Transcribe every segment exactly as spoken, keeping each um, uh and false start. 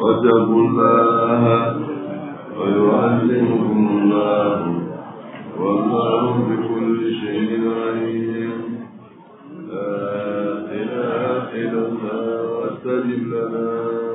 واتقوا الله ويعلمكم الله والله بكل شيء عليم. لا إله إلا الله واستجب لنا.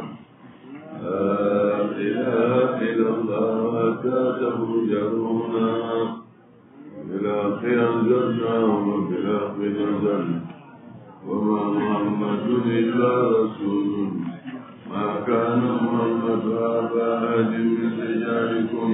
لا إله إلا الله حتى تخرج روحنا بالحق أنزلنا وبالحق نزلنا وما محمد إلا رسول ما كان محمد أبا أحد من رجالكم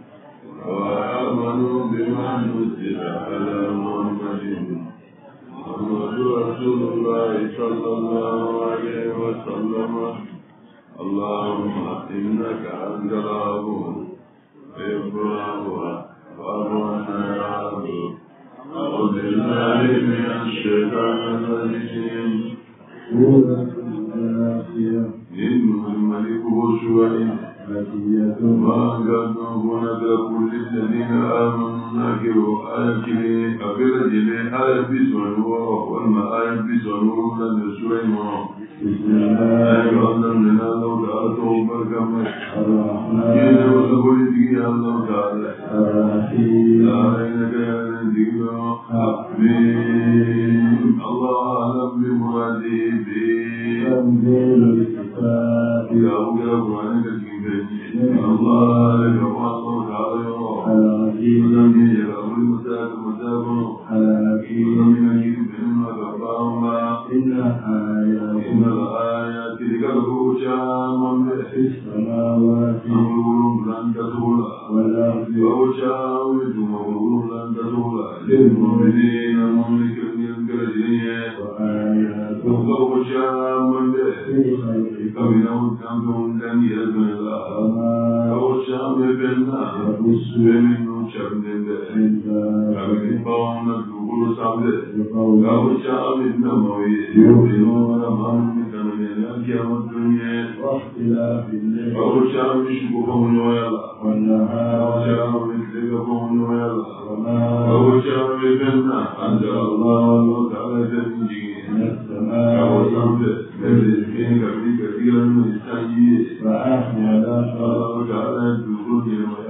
وآمنوا بما نزل على محمد محمد رسول الله صلى الله عليه وسلم. اللهم إنك أنت العفو تحب العفو فاعف عنا يا رب. أعوذ بالله من الشيطان الرجيم. إنه الملك والشوائب وأنقذناه ونذر كل الذين آمنوا ناكروا آية أبرجل آية بسونه والما آية بسونه من الشوائب بسم الله الرحمن الرحيم. الله تعالى توبك الرحمن كيف وسبل فيه الله تعالى الرحيم لا إنك يا نزيل حبيب. الله أعلم بمراده تنزيل الكتاب يا أبو القرآن الكريم. الله لك الله تعالى الرحيم الذي يرى المساك مساك الحكيم الذي بينما كفاهما إن آيات إن الآيات لكالرجاء من في السماوات أمرهم لن تزول والأرض وشاورهم أمرهم لن تزول للمؤمنين مملك الجنة وآيات وشاء من في خلقك من أمرهم لن يزول الله وشاء بنا ومن شر فمن قوم نقول صعبه وشاء بنا ويؤمنون من الأيام الدنيا واختلاف الليل وشاء بشكوكم ويلا والنهار وشاء بذكركم ويلا وشاء بنا أنزل الله تعالى جميعا من السماء والأرض برزقين كثيرا من السيئ فأحيا الله تعالى الدخول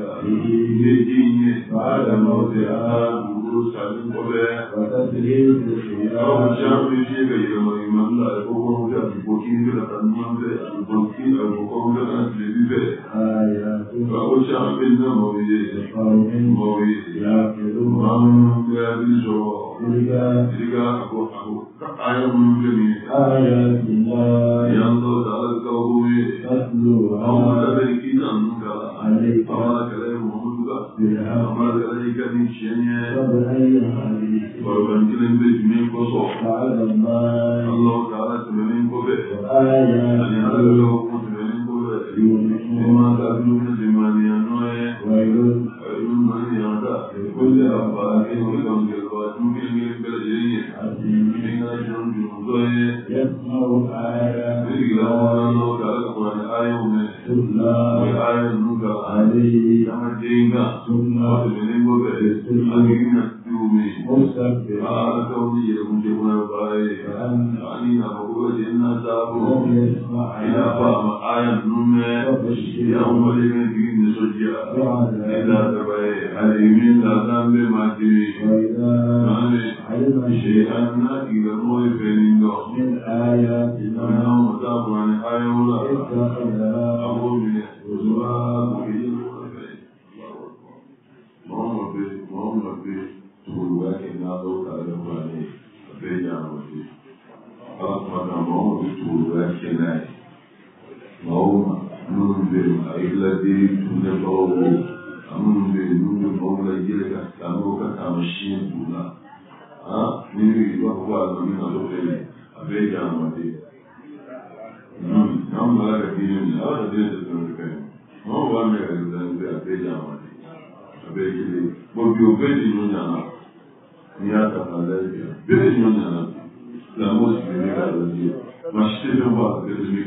به بعد موتها دروس علم قبع وتسليم الخيار وشاء بشيء يوم لا يكون بوكين كذا تنمو به بوكين أو بوكين كذا تجيب به آيات فأوشى بنا مويه مويه يأكلون من يبيزو تلك تلك أكو أكو آيات من جميع آيات الله ينظر على الكوي تتلو أو تبركين أنك عليك أما كلام محمد أما عليك من شيء وبأي حديث وبنتين بجميع قصور على الله الله تعالى تمنين قبه آيات أن يعلم له تمنين قبه وما تأكلون زمانيانوه ويقول ويقول من يعطى كل أفاقين ولهم جلوات ممكن من بلجرين من أجل جنوده يسمع آيات بلغة الله تعالى القرآن آية ومسلة وآية النقى عليه كما جينا سنة وتمنين قبه أجينا الدومي مستقبل آه كوني يكون جبنا بأي يعني أبوه جينا سابه إلى فهم آية النمى يوم ولينا دين سجيا إذا تبعي عليمين لازم بماتي علم شيئا إلى موي فينينو من آيات الله متابع عن آية ولا أبو بني وزواج وحيد محمد بي محمد بي تقول واحد نادو تعالى عليه بيجا وجه أصلا محمد بي تقول واحد ناي محمد ننزل الذي تنفعه أمن ننزل مولى جلك كانوا كتامشين دولا ها نيجي وقوة من الأولى أبيجا وجه نعم نعم لا كثير هذا دين الدنيا ما هو ما يقدر أبيجا وجه أبيجي بقول بيجي نونا نياتا فلذي بيجي نونا لا مسلم يقدر مشتي جنبه بيجي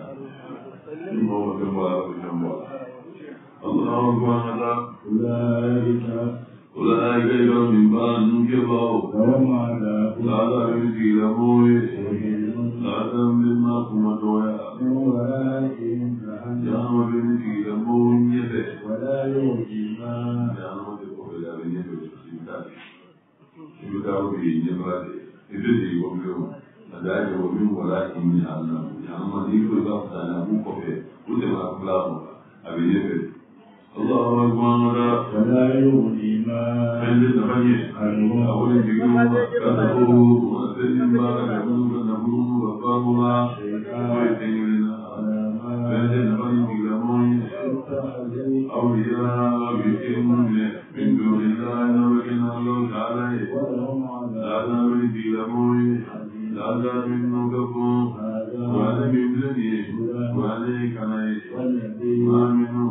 الله أكبر أولئك أولئك يوم من بعد نكبوا وهم على لا يمسي لموي لا تنبي ما كما تويا من ورائهم jahannama bɛ ni tigilamɔgɔw ɲɛfɛ ولا يؤذي ما jahannama tɛ kɔfɛ a bɛ ɲɛfɛ i bɛ taa i bɛ taa o de ye ɲɛfɛ de i bɛ sigi o bɛ o a da yɛ o min bɔra i ni jahannama jahannama n'i ko i ka fisa n'a b'u kɔfɛ o tɛmɛ a fila kɔnɔ a bɛ ɲɛfɛ الله أكبر ولا يغني ما عند نفسه أول يجيبوا كذبوا وسلم بارك الله نبوه وفاهما ويتنيرنا عند نفسه لمن أولياء بهم من دون الله ولكن الله تعالى لا نريد لمن لا نريد نكفوا وأنا من ذنبي وعليك عليك ما منه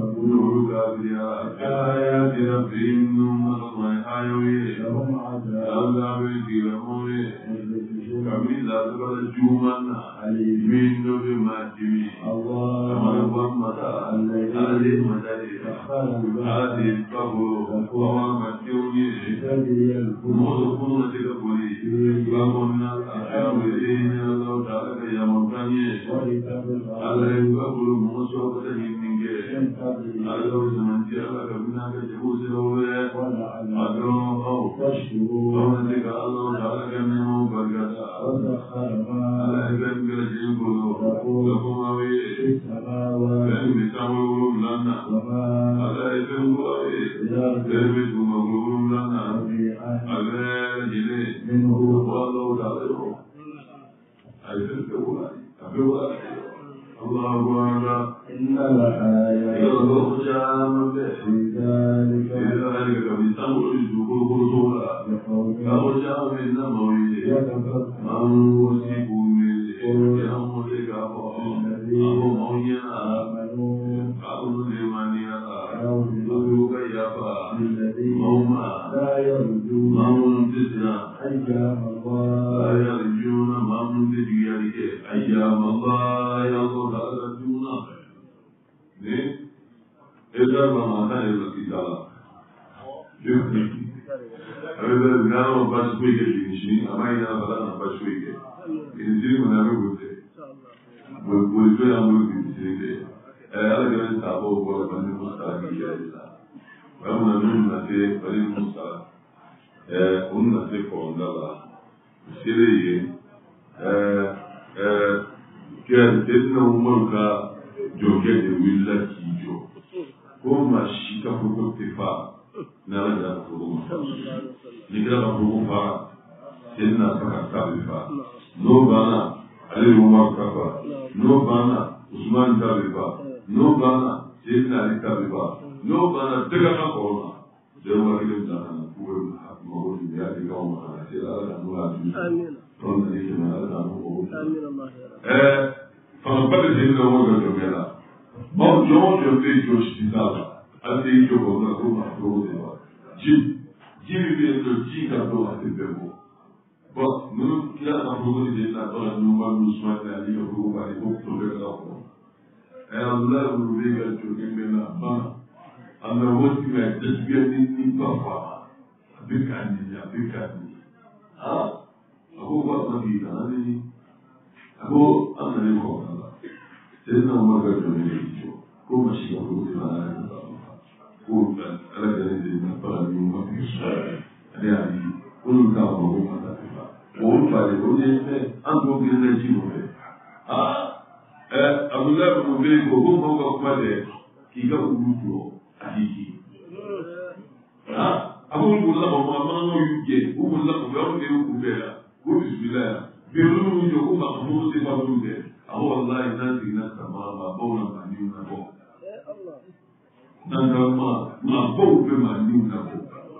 آيات ربهم وحيوي أولا بيتي لموي كمي ذات قد جومنا من نوب ماتمي كما يقوم متى هذه مداري هذه القبو وما ماتيوني موضوعون تلقوني وقمنا أحيوين الله تعالى يا مباني على القبو موسوعة منك Allah semanti Allah kabina ke jauh jauh ya. Aduh, oh, oh, nanti kalau Allah kami mau berkata, Allah akan kerja bulu, lakumawi, dan misawu lana. Allah itu buai, dan misawu lana. Allah jadi, Allah tahu. Ayat itu buai, tapi buai. الله أكبر إن الآيات في ذلك في ذلك بتمر الجبور خصوصا كرجع من نموي من وسيكون من يملك أبو مويا قالوا لمن يرى أبوك يفا موما لا يرجون من تسنى أيام الله لا يرجون من تجيالك أيام الله يرجون ne eza mama ta eza kitala jukni aveva gano basui che dici amai na bala na basui che in giro na me bote bo bo jo ya mo di dire eh ala che sta bo bo la bandi mo sta di esa va una non na te pari mo sta eh un na te ko ndala sire eh eh che tenna un molka joge de willa kijo ko ma shi ka ko te fa na la da ko ni kira ka ko fa tenna ka ka fa no bana ali umar ka fa no bana usman ka fa no bana tenna ali ka fa no bana daga ka ko na da wa ile da na ko ma ko ya de ka ma sai la da mu la amin don ne ke na da mu ko amin Allah eh fa ba de ne ko ga to mela bon jo je fais jo shida ate jo ko na ko ma ko de wa ji ji bi de ji ka do ate be bo bon nous kila na ko de na to na ma lu swa na li ko ba de ko to be la ko e Allah lu be ga jo ke me na ba ana wo ti me de bi ni ni pa fa be ka ni ya be ka ni ah ko ba ma di na ni ko ana ni ko na سيدنا عمر قال له كل شيء يقول لنا كل على جنب من بلد ما في شيء يعني كل كلام هو ما تفهم وقول بعد يقول لي أنتم كلنا جيبوا آه أبو الله بن أبي بكر هو قال كي جاء وجوده أهيجي آه أبو الله ما ما ما يجي أبو الله ما يقول له كبيرة بسم الله بيقولوا يجوا ما هم سيفاهم أهو والله الناس الناس ما ما بونا ما نيونا بو نانجا ما ما بو بما نيونا بو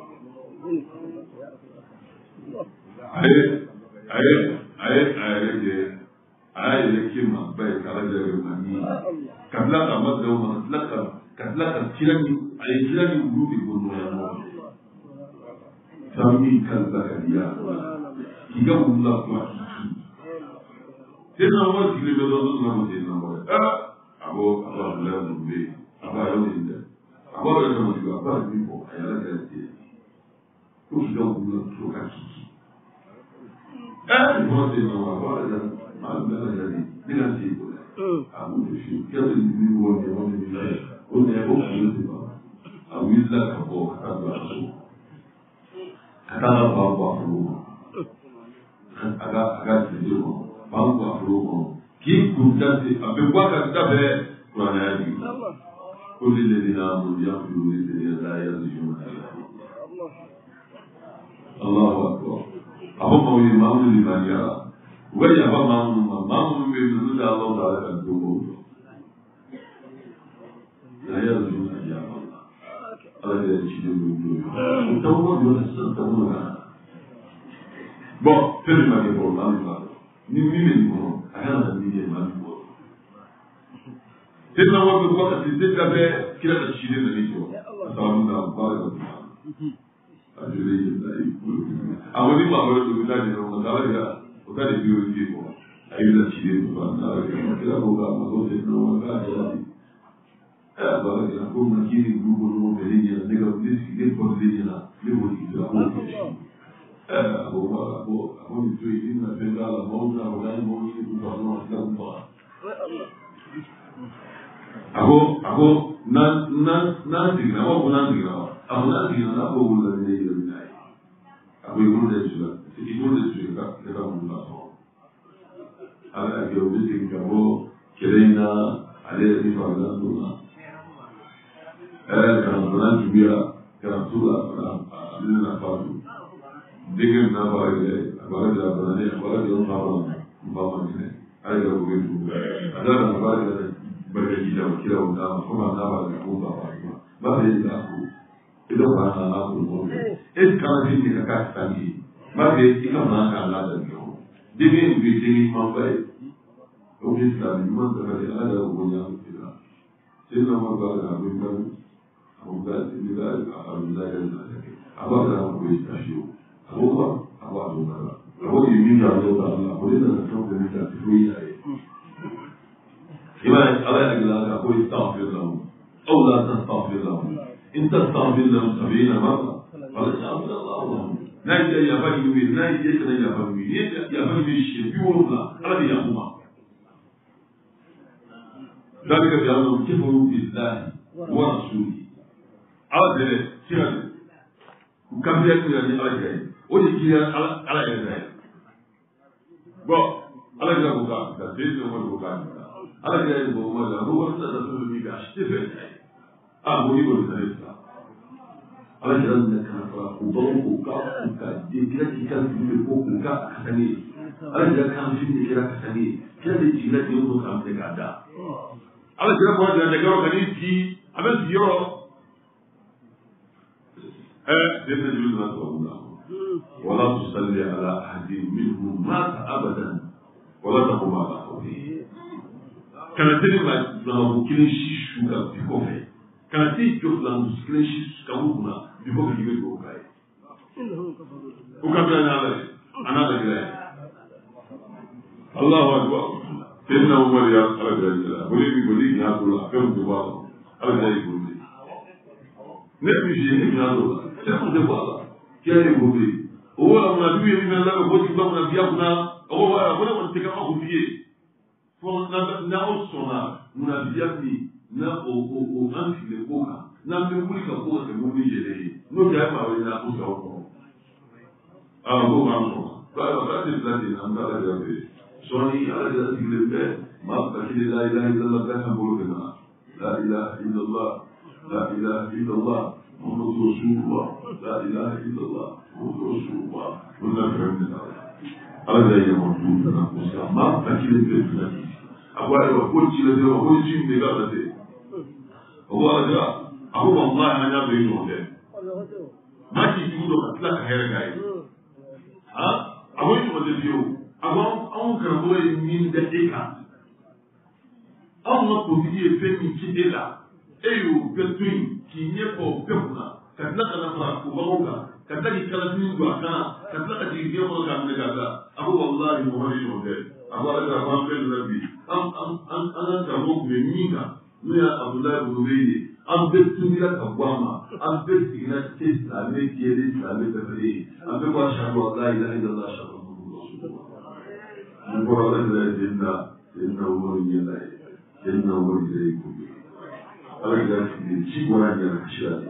أي أي أي أي أي أي كيما باي كلا جري ماني كبلا كما دو ما كبلا كبلا كيراني أي كيراني وجودي بونو يا مو سامي كلا كليا كيجا ولا كوا Tena wa kile be do na mo tena wa ah abo abo la no be aba yo ni de abo le no di aba ni ko ayala ka ti ko si do na to ka ki eh mo tena wa wa la ma be la ni ni la ti ko abu da shi kada ni biyu wanda wanda ne lai wanda ya bauta ne ba a willa ka ko ka ba su aka ba ba ru aga aga ji ko ba ba ru ko ki ku da ti abe kwa ka da be ko na ya ji ko le le na mu ya ku le le la ya ji mu Allahu akbar abu ko ni ma mu ni ba ya wai ba ma mu ma ma mu be nu da Allah da ka do ko la ya ji mu ya Allah ya ci do do to mo do sa to mo na bon fais ma ke pour ma ma ni mi mi ko aka na ni ke ma ko c'est na wa ko ka ti de ka be kila ta ci de ni ko sa mu da ba ko ajuri da i ko awoni ma ba do da ni ko da la o ka de bi o ti ko ayi da ci de ko na ka kila ko ga ma ko de no ga ja eh ba ga ko na ki ni grupo no be ni na ga de si de ko de ni na le mo ti da ko Abu Abu Abu Tujuh ini adalah maunya orang mau ini bukan orang yang buat. Aku aku nan nan nanti kenapa aku nanti kenapa? Aku nanti kenapa aku bulan ini lebih naik. Aku ibu dia juga, ibu dia juga kita mula. Ada lagi orang yang kamu kirana ada di mana tu na. Eh kalau bulan juga kalau sudah kalau ini apa tu? Dengan nama ini, apa dia apa ni, apa dia orang apa ni, ada yang begitu. Ada nama dia berkira kira orang, semua nama dia pun apa ni. Masa ini aku, itu orang aku. Es kalau ini kita kasih, masa ini kita mana ada dia. Dengan begini mampai, orang Islam memang terkadang ada orang yang tidak. Jadi nama kita bukan, bukan tidak apa tidak ada. Apa yang kita kasih. Abuwa abuwa abuwa abuwa yi ya zo da Allah ko da so da ta tuyi ai kima Allah ya gila ka ko istaghfir lahu aw la tastaghfir lahu in tastaghfir lahu sab'ina marra qala ta'ala Allah nayi ya bani wi nayi ya kana ya bani wi ya bani wi shi bi wala Allah ya kuma dalika bi Allah kifu billahi wa rasuli awade kira ku kambiya ku ya ni Allah ya o de kiriya ala ala yɛrɛ la ye bɔn ala yɛrɛ ko k'a ka den sɔrɔ ko k'a bila ala yɛrɛ ko ma la ko wari tɛ fɛn min kɛ a si tɛ fɛn ta ye a ko ni kɔni tɛ sa ala yɛrɛ minɛ kana fara o baganw ko k'a kun ka den kira k'i ka fili ko kun ka kasa ne ye ala yɛrɛ kan fili de kɛra kasa ne ye kira de jiginna den ko k'a minɛ k'a da ala yɛrɛ ko jira yɔrɔ ka n'i sigi a bɛ sigi yɔrɔ ɛɛ den tɛ joli la tubabu la. ولا تصلي على أحد منهم مات أبدا ولا تقوم على قبره كانت لما لما كل شيء شو كان في كوفي كانت تيجي لما كل شيء كابونا بكوفي يجي بكوفي وكابلا أنا على أنا على كذا الله أكبر سيدنا عمر يا على كذا بولي بولي يا الله كم دبابة على كذا يقول لي نبي شيء يا الله كم دبابة كذا يقول لي owó àwọn àdúgbò yẹn nígbà lábẹ́ bójú gbọ́ wọn àbí àbúná owó wa àwọn ẹ̀wọ̀n ti ká máa kó fìyè fún náà ó sọ̀rọ̀ wọn àbí àbí náà ó ó ó á ń tilẹ̀ kó kan náà ń wúlì ká kó kan mú ní yẹlẹ yìí n'o jẹ́ àmà wọlé náà ó sọ̀rọ̀ kọ́ àwọn kó máa sọ̀rọ̀ báyìí bàbá ti fìlà dì náà ń bá alájà bẹ̀ sọ̀rọ̀ ní alájà ti lè bẹ́ẹ̀ máa bàkìlẹ̀ láìláì lọ́la bẹ́ẹ̀ kan bolo bẹ̀ náà láìlá ìlọ́lá láìlá ìlọ́lá محمد رسول الله لا إله إلا الله محمد رسول الله ولا فهمنا هذا هي موجود ما أكيد بيتنا أقول أقول شيء لذي أقول شيء من هذا هو هذا أقول والله أنا بينه ده ما تيجي لا خير جاي ها أقول شو بدي فيه أقول أقول كربوي من دقيقة أو ما كوفيه فين كده أيوه بتوين k'i ɲɛfɔ bɛɛ kunna ka tila ka na fara o baganw kan ka tila k'i kala fini don a kan ka tila ka jigin diɲɛ kɔnɔ k'a minɛ k'a da a ko walahi mɔgɔ ni ɲɔgɔn tɛ a ko ala k'a fɔ an fɛn dɔ la bi an an an an ka karamɔgɔ tun bɛ min kan n'o ye abudulayi bolobe ye an bɛɛ tunira ka bɔ a ma an bɛɛ sigira te silamɛ jɛlen silamɛ bɛɛ fɛ ye an bɛɛ ko ashahadu an la ilaha illallah ashhadu anna muhammadan rasulullah mun kɔrɔ ala yɛrɛ den na سيدنا عمر يلا سيدنا عمر يزيكم أرجع شيء واحد يا شباب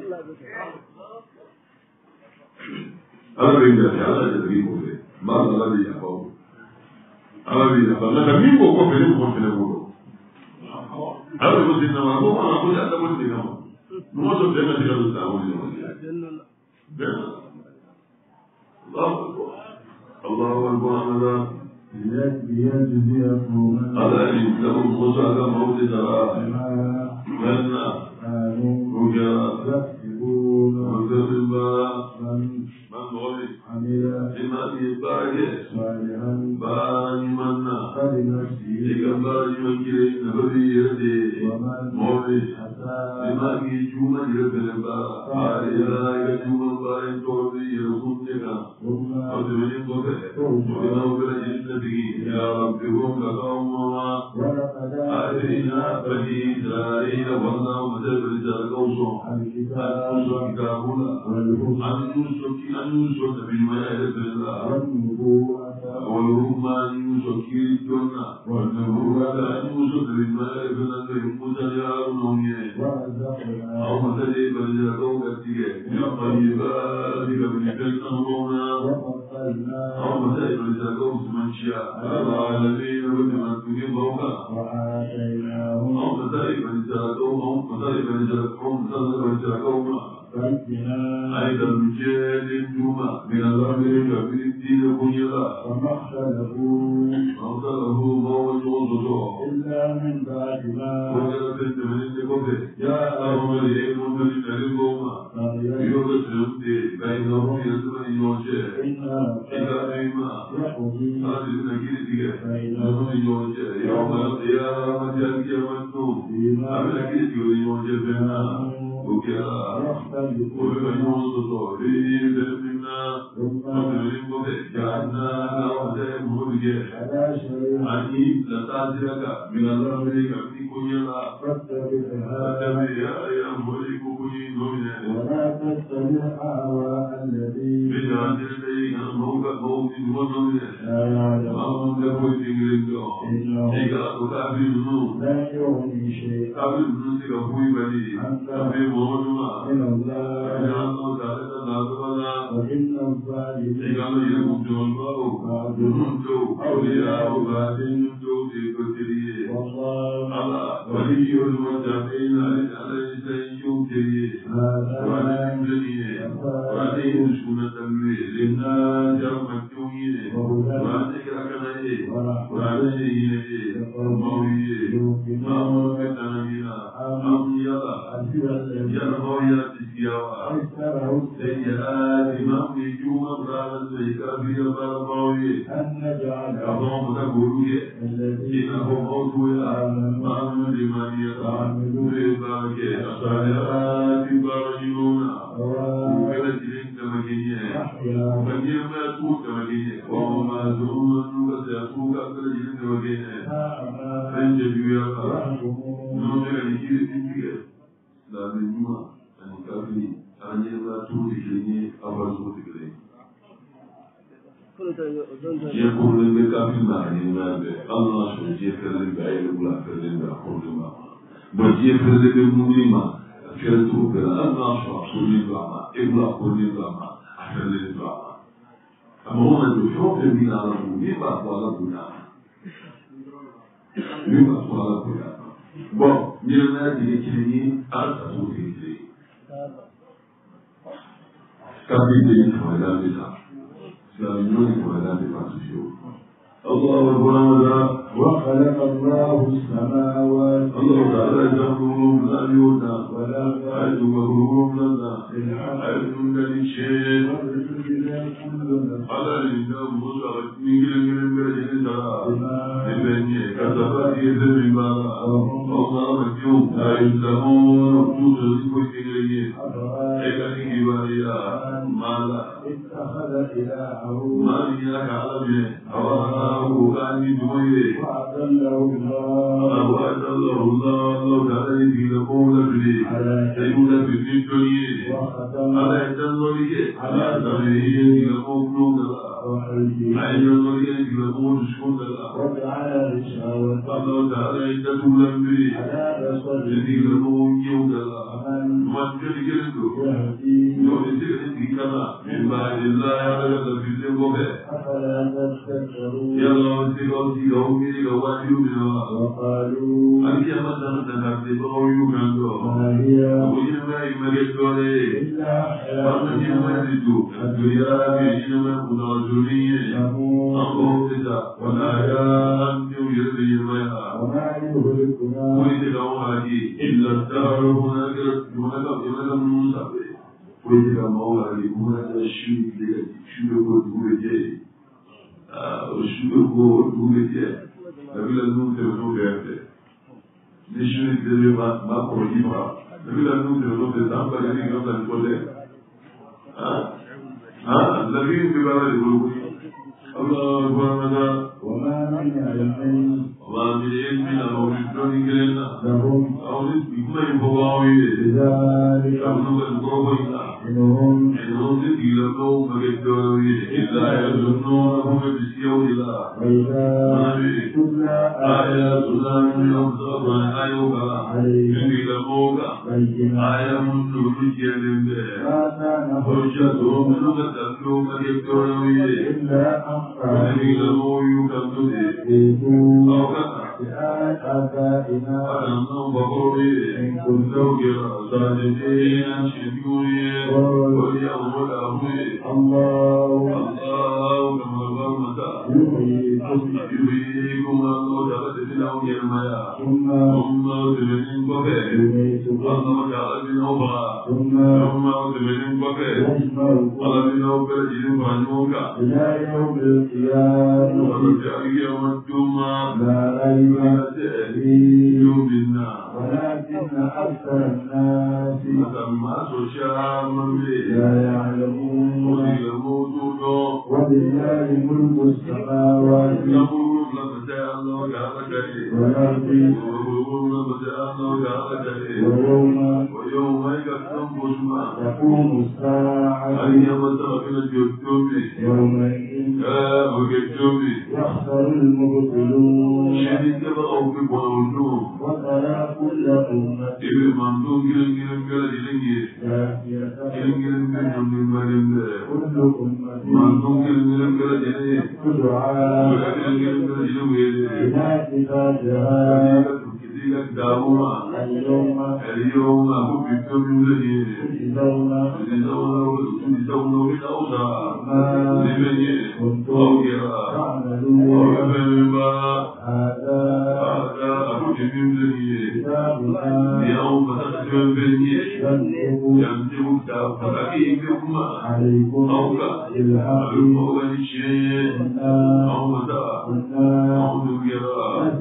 أرجع على تدريبه ما الله بيجي أبوه الله بيجي أبوه لا تدريبه هو فيلم هو فيلم هذا هو سيدنا عمر هو أنا أقول هذا هو سيدنا عمر ما شو جنة تقول تعاون جنة الله أكبر الله أكبر هذا ليجزيكم هذا لهم خصوصا موت ترى لنا رجاء يكسبون وكذب من من غلط عمل لما يبارك صالحا بارك منا فلنفسه إذا بارك من كريم نبي يدي ومن مولد أساء لما يجوم يربل بارك إذا يجوم بارك توري يرسلك ثم أدري بك وإنه برجل به يا رب هم لقومنا ولقد آتينا بني إسرائيل والله مدبر جاكوسو الكتاب أنوسو كتابنا والهدى أنوسو أنوسو بالمائة بالله والنبوة والرحمن يوسو كيرتنا والنبوة أنوسو بالمائة بالله موسى يارون ورزقنا أو مثلي بني جاكوكتك يا طيباتك بني جاكونا وفضلنا أو مثلي بني جاكوس من شاء العالمين ومن تجيب بوكا وآتيناهم أو مثلي بني جاكوم أو مثلي بني جاكوم مثلي بني جاكوم بينا أيضا مجال الجمعة من الأمر في الدين كنيلا وما اختلفوا أرسله موت وصدوه إلا من بعد ما وجدت من الكفر يا أهل العلم من القوم يرسل بينهم يزمن يوجه إنا إذا إما يقضي هذه النكيرة يزمن يوجه يوم القيامة الكيامة فيما أملكت يوجه بنا وكلا ومن يوصل به منا ومن بك جعلنا له ملجا على شيء عني لتعزلك من الأمر في كنيلا فاتبعها واتبع يا ملك كني نومنا ولا تتبع أهواء الذين من عزل لي موت موت ونومنا لا يعلمون ما لكم تجريدون إنه إذا تكابل النور لا يغني شيئا كابل النور تكابل بني كابل محمد من الله الله تعالى الله وإن الظالمين إذا يكون جنبه بعضهم أولياء بعدين توفي كتير والله الله ولي المتقين عليه سيجوكي وعليه جميع وعليه سنة للناس مكتومين وعليه ركنيه وعليه مويه ما هو كتنبينا أم يلا يرفع يتسيوا سيئات إمام يجوم أبرار سيكافي أبرار مويه أن نجعل اللهم تقولوا الذين إنهم أوتوا آمنوا لمن يتعاملون بالبركة الصالحات بارجلون وكانت لك مكينية مكينية ما تقول كمكينية وما تقول أنك سيأتوك أكثر جلد مكينية فانجبوا يا الله نومي لكي تنتك لا بجمع أن يكافي أن يماتوا لكي أفرزوا تكلين يقول لك في معنى ما الله شو يفعل لك بعيد ولا يفعل لك بقول ما بس يفعل لك المؤمن فعلته كذا الله شو أقول لك ما إبلا أقول لك ما أفعل لك ما أما هو من يشوف بين على المؤمن ما قال بنا ما قال بنا bon ñëna di ci ni al tasu ci kabidi ko la bisa الله أكبر وخلق الله السماوات الله تعالى يجعلهم لا يوتا ولا يجعلهم لنا علم للشيء على الإنسان مصر من غير غير غير لبني كتبت يزن بارا الله مكيوم لا يسلمون توصل كل شيء إلى كباريا مالا اتخذ إلهه ما إياك علمه هواه كان يدويه وأضله الله وأضله الله الله تعالى في لقول به سيقول في الدنيا وختم على تنظريه على تنظريه لقول نوم الله وحيه على تنظريه لقول شكون الله وجعل شاوة Allah ta'ala ita tulan bi على بصر jadi lamu yau da من man ga dikin do يهدي yo ne ce ne kana min ba illa ya daga da filin gobe أفلا تذكرون ya Allah sai ga shi ga wani ga wani yu ne wa وقالوا an ke mata da da da ba yu kan do ما هي ko yin mai mare dole إلا wannan yin mai حياتنا do a duniya ke yin mai ku da duniya نموت an ko da wala ya an yu yi mai وما يهلكنا وإذا لو هذه إلا الدار هناك هناك هناك موسى وإذا ما هو هذه هناك شيء شيء يقول يقول جاي شيء يقول يقول جاي لكن لازم تقولوا بيعته نشوف كذا ما ما كوري ما لكن لازم تقولوا بيتام بدري كم تقول له ها ها لكن بيبقى يقول الله أكبر وما من علم وما من علم أو شكر كلنا لهم أو نسبة يبغاوي بذلك كم نقول إنهم إنهم يتكلمون مكتوبي إلا يظنونهم بسيو إلا وإذا تتلى آية سلام يوم صبر أيوكا يتكلمون بينات آية من نور جلهم ما كان حجتهم من مكتوب مكتوبي إلا أخرى يتكلمون يكتوبي يأتوا أو كذا بآيات آبائنا أنهم بقولي إن كنتم صادقين شكوري واليوم الأخير الله الله كما قال يحييكم يحييكم الله تعالى تلاو يرميا ثم ثم تبنين بكي يميتكم الله تعالى من أوبا ثم ثم تبنين بكي يجمعكم الله من أوبا جنين فانوكا إلى يوم القيامة ورجع يوم الجمعة لا ريب فيه يوم النار ولكن أكثر الناس فما سوشا من بي لا يعلمون ويموت ولله ملك السماوات يقول لك الله تعالى والأرض ويقول لك الله تعالى ويوم ويوم يكتم بشما تقوم الساعة أيام تغفل الجتوب يومئذ وكتوب يخسر المبطلون شديد أو في قولون وترى كل أمة إذا من دون كلام كلام كلام جلنجي جاثية كلام كلام كلام من مالين كل من أمة دون كلام كلام كلام جلنجي تدعى كلام كلام كلام جلنجي إلى كتابها كثيرا دعوة اليوم اليوم أبو بكم الذي تجزون يجزون يجزون بالأوسع ما لمن كنتم أوكرا تعملون ومن هذا هذا أبو بكم الذي كتابنا يوم تقدم بني يكتب يمسك فتكيكم عليكم أوكا بالحق أول شيء إنا أو متى كنا أو نكرا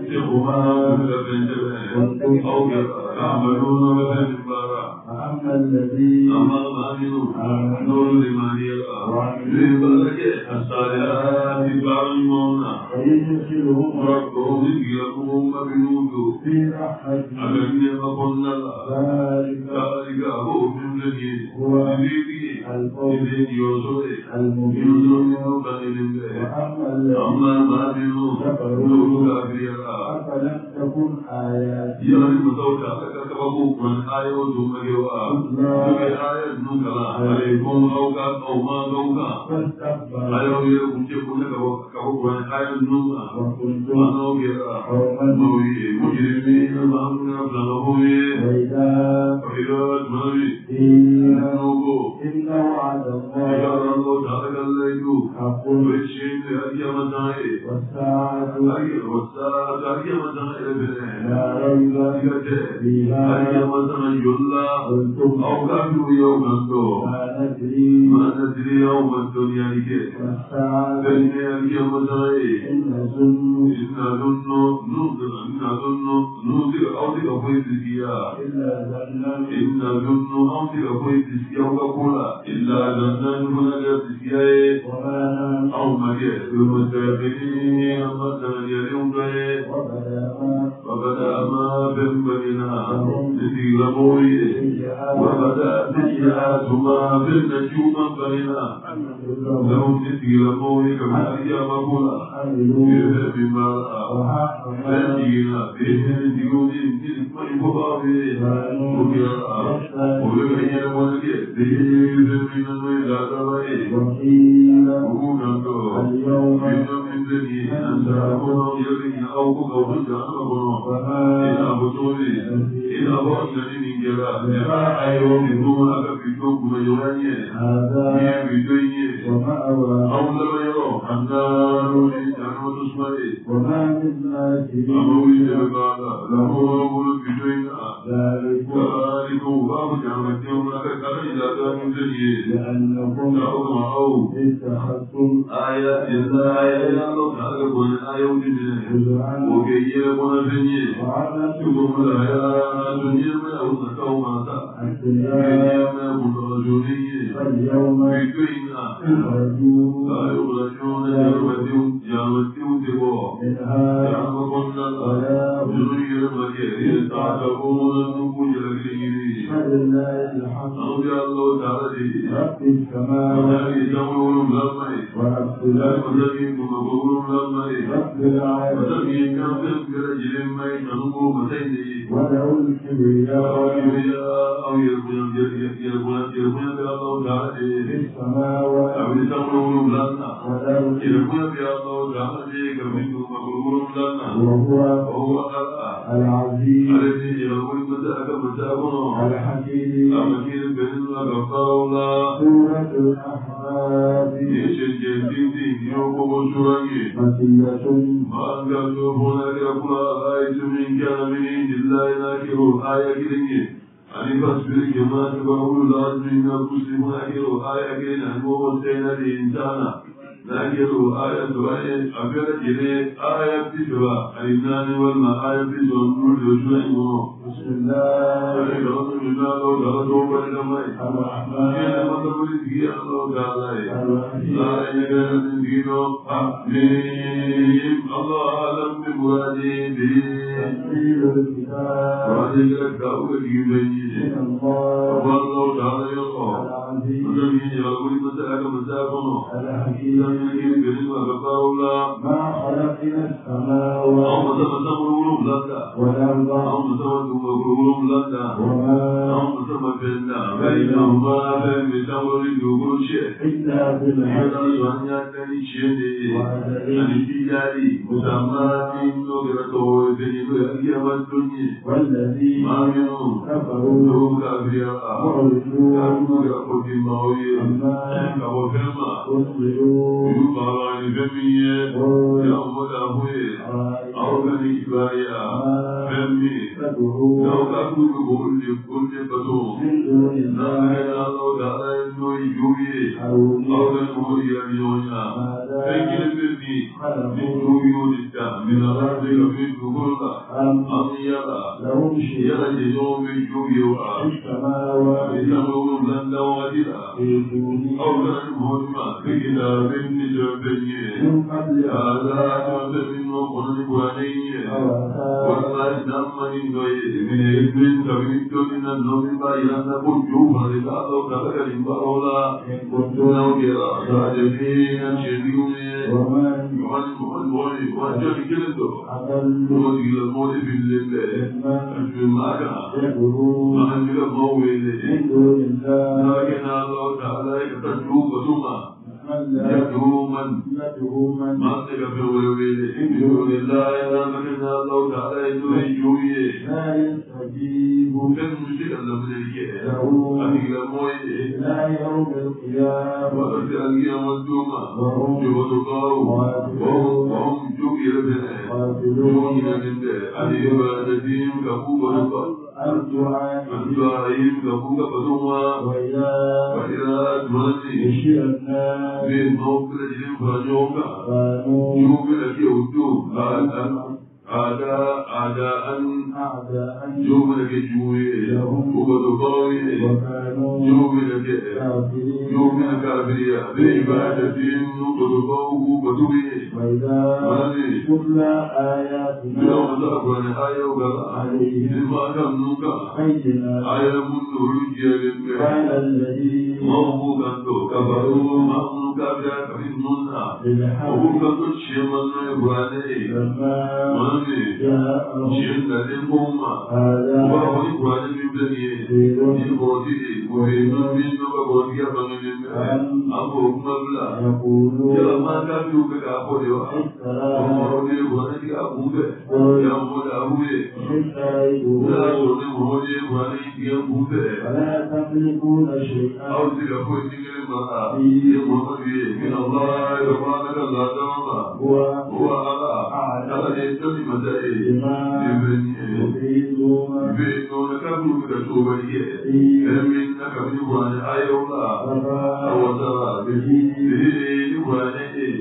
نستغفر أو يعملون بالبراء فأما الذي أما الآمنون نور لمن يرى للبركة الصالحات بعلمونا فيدخلهم ربهم يغفرهم بنوده في رحمته الذين قلنا ذلك ذلك هو من الذي هو يريد الفوز إذن يوصل المبين يوصل من بين وأما الذي أما الآمنون نور كافرا أفلم تكن آياتي يعني متوقع لك كبابوك من آية وزمريوا لكي آية نكلا عليكم أوكا أو ما دوكا فاستكبر آية ويركم تكون كبابوك من آية نكلا وكنتم ونوكرا قوما موي مجرمين فأمنا فلهوي وإذا وإذا أجمعي قيل نوكو إن وعد الله يا الله تعالى الليل حق ويشين لأي متاعي والساعة أي والساعة أي متاعي لا ريب فيها أي متاعي يلا قلتم أو كانوا يوما دو ما ندري ما ندري يوم الدنيا لك والساعة دنيا لك متاعي إن نظن إن ظن نوزل إن ظن نوزل أو تكفيت سيا إلا ظنا إن ظن أو تكفيت سيا وكقولا إلا ظن هناك سيا وما أو ما يأتون سابقين مثلا يوم غير وبدا ما وبدا ما بين بيننا لموري وبدا سيئاتهما في النجوم بينا لهم نسي لموري كما هي مقولا بما فاتينا بهم ديون تلك مبابي وكرا وبغير ولك بهم من الويلات رأي وكوكاكو من ذني أنت أكون يرين أو كوكو جانبنا إلى بطولي إلى بطولي من جرا جرا أيوم دون أكفيتوك مجواني يبدويني أو لم يروا النار لجانو تسمعي وما منا أموي جرقانا له أقول بدوينا ذلك باب جامعتهم لك كريلا دام ذني لأنكم أو اتخذتم آيات الله آيات الله تعالى قل آيات الله وكي يكون ذني شكم الحياة دنيا من أوسط وماتا كي يكون رجلي فاليوم بدوينا لا يخرجون جامعتهم جامعتهم تبوا جامعكم الله جنوية مكيه تعتبون النبو جلقيني فلله الحمد أرضي الله تعالى رب السماوات يتمون لمي ورب الأرض وتبين مقبول لمي رب العالمين وتبين كافر برجل مي تنمو متيني وله الكبرياء أو يرمون يرمون يرمون بالله تعالى في السماوات أو يتمون لنا والأرض يرمون بالله تعالى كمن مقبول لنا وهو وهو العزيز الذي يرمون متاعك متاعنا الحكيم أمكين بين غفار الله سورة الأحزاب يشن جنتي يوم شرعي مكية ما قالوا هناك أقول آية من كان من عند الله ناكر آية كلمة أن فاصبر كما تقول لازم أن المسلم ناكر آية كلمة ووصينا الإنسان ناكر آية سواء أبيض كلمة آية بسوا الإنسان والما آية بسوا نور جوشوا بسم الله الرحمن الرحيم لا إله إلا الله أعلم بمراده تنزيل الكتاب وذلك الكتاب الكريم والله تعالى يقول العزيز وجميع يقول مساك مساكنا الحكيم لكن بهم غفار الله ما خلقنا أو السماوات مسمى قلوب لك والأرض أو مسمى قلوب لك وما أو مسمى بيننا بينهما بين تمر كل شيء إلا بالحق والذي كفروا معرضون عما يصلحون من دون لهم شيء في السماوات في من قبل هذا من قرن عليه والله نعمني من ابن تبيت من النوم بايان كنتم فرزاد وكذا لبرولا كنتم نوكرا ساجدين شديون ومن يوم المول وجل كلدو أضل وجل المول في الليل ما كان يدعو ما كان المول من دون الله لكن الله تعالى يتجوب ثم يدعو من يدعو من ما تكفر ويويل من دون الله إلا من الله تعالى يدعو لا يستجيب كان مشرك الله من الكيه له أنك لمويه إلى يوم القيامة وقد القيام والدوما وهم يوضقوا وهم جوئر بنا قاتلون جوئر من ده العبادتهم كفوك ونقر الدعاء الدعائهم كفوك فدوما وإذا وإذا أدمني يشير الناس من نوك لجلم فرجوكا قالوا جوك لك يودو أعداء أعداء أعداء يوم لك جوي وبدقاوي وكانوا يوم لك كافرين يوم لك كافرية بعبادة وبدقاوه بدوي وإذا تتلى آياتنا يوم تأكل آية وقال عليهم لما كانوك بينات آية من رجال قال الذي موهو كنتو كبروا مهنو كابرا كفنونا بالحق وهو كنتو تشيمنا يبراني لما ماني جاءهم شيئا للمهمة هذا وهو يبراني بيبلني يبراني وهينو بينو بغوتي أبنين أبو مبلا يقولون يا ما كانوا كأبو يوا وهو يبراني أبو يا مولا أبو لا سوني وهو يبراني أبو ولا تملكون شيئا أو تلقوا تجري معه يمر من الله سبحانك لا دام هو هو على على يتم مدائه بما يريدون بينون كبر كتوبيه من كبر عن آية الله أو ترى به يبانه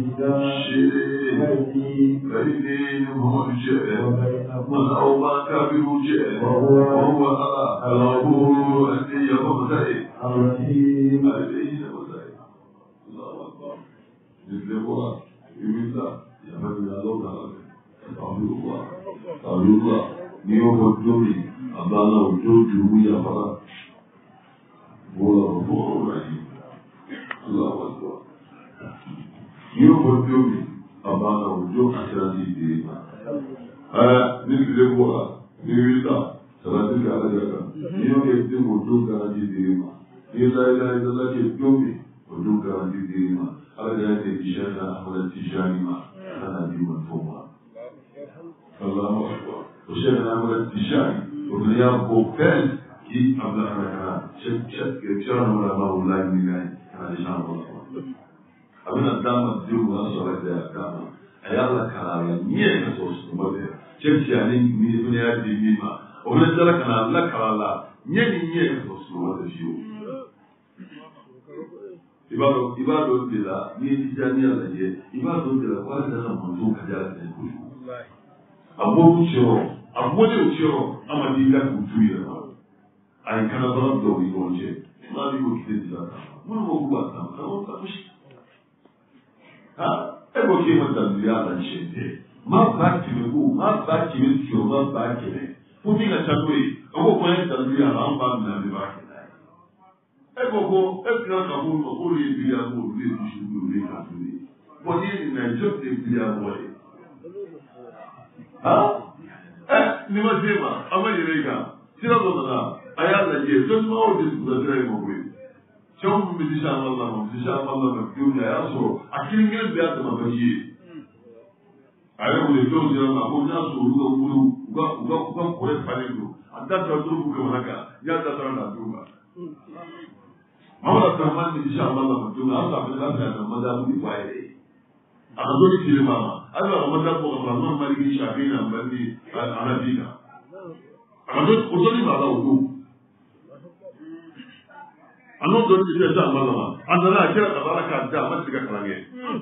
شيء بين موجه من أو ما كبر جه وهو على الله أن يبتدئ الرحيم عليه وسلم الله أكبر يسلموا يميلا يفهم الله تعالى أبي الله أبي الله نيو بدوي أبانا وجود جوية فرا ولا رفوع رحيم الله أكبر نيو بدوي أبانا وجود أشرتي ديما ها نسلموا نيويلا سلامتك على ذلك نيو يكتم وجود أشرتي ديما لا إله إلا الله يكتمي وجود أشرتي ديما على ذلك إشارة أحمد التجاري ما أنا ديما فوما الله أكبر وشيخنا أحمد التجاري وبنيا بوكال كي أبلا أنا شك شك شرنا ولا ما والله من جاي أنا شان الله أبنا دام الدين وصل إلى كام أيالله كلام نية كسوس مبادئ شك يعني من بنيا دين ما ومن ذلك أنا الله كلام نية نية كسوس مبادئ شيء ibado ibado bila ni tijaniya laje ibado bila wala da manzo kajala da ku abu chiro abu de chiro amadi ga ku tuya ai kana ba do wi gonje ma bi ko kite dila mun mo ku ba ta ko ta kushi ha e ko ke man da ya la shete ma ba ki me ku ma ba ki me ki ma ba ki ne ku ti ga taburi ko ko en da ya ran ba na bi ba Ego ekra kabul makuru ibiya mo le bishugu le kabuli. Bodi ni na job de ibiya mo le. Ha? Eh, ni ma sema, ama yirega. Sira do na. Aya la je, so ma o de da drai mo kwe. Chom mi disha Allah mo, disha Allah mo dunya ya so. Akiri ngel biya ma bayi. Aya mo le to sira ma ko na so ru ko ru, uga uga uga ko e pale do. Anda ta do ko haka, ya ta ta na duba. Mawala Brahman ni insha Allah ma tuna asa bin lafiya da madabu di waye a zo ni kire mama Allah ma madabu ko Brahman maliki shafi na bandi arabika a zo ko zo ni ma da wudu ano do ni sai da mallama annana kira da baraka da man diga karange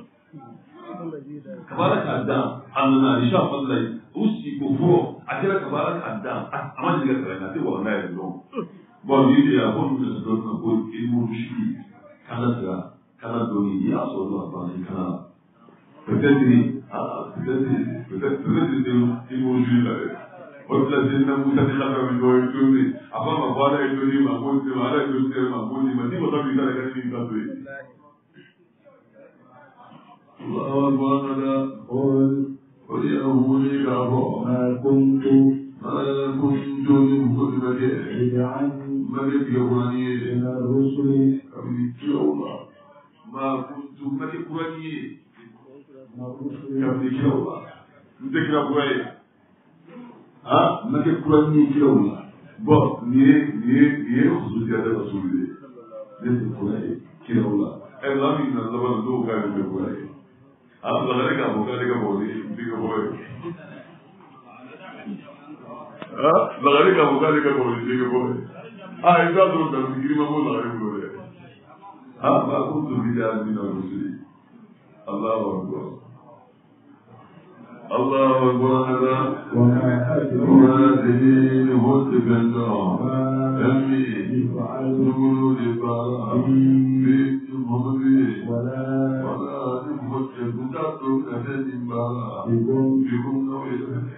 kabaraka da annana insha Allah usi ko fo a kira kabaraka da amma diga karange ti wallahi do bon yi ya bon da do na ko ilmu shi kana da kana do ni ya so do ba ni kana peut-être ah peut-être peut-être peut-être ilmu shi la ko la din na muta da ka mi do to ni aba ma ba da to ni ma ko ti ma da to ni ma ko ni ma ti ko ta bi ka da ni ka to Allah wa ala qul qul ya huli ka ba ما كنت ما كنت من خدمته بدعا ملك يواني من الرسل أمي كيوما ما كنت ملك يواني أمي كيوما ذكر أبوي ها ملك يواني كيوما بو نيه نيه نيه خصوصيات الرسول ذكر أبوي كيوما أنا من الزمان دو كان يقولي أنا لغيرك أبو كان يقولي ذكر أبوي ها لغيرك أبو كان يقولي ذكر أبوي ah eza do da ngirima mo la ngo le ah ba kuntu bi da min ar-rusuli Allahu akbar الله أكبر هذا وما أدري وما أدري لموت بنا ما أمي يفعل نقول لبارا بي في محمد ولا ولا نموت بتاعته كفن بارا بكم بكم نويل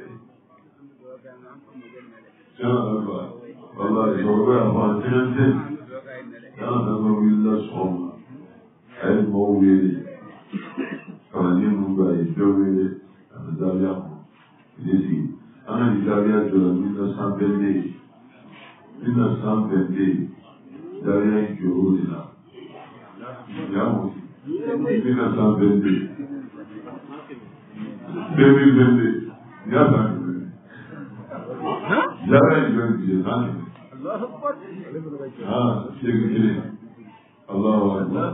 شاء الله والله شعبه أفعال سنتين كان نبوي الله صوم أي مويلي كان ينبغي يدوي Zaria Jésus. Ana di Zaria de la mille neuf cent vingt-deux. mille neuf cent vingt-deux. Zaria qui est au delà. mille neuf cent vingt-deux. deux mille vingt-deux. Il y a ça. Zaria qui est au Ah, c'est que Allah Akbar.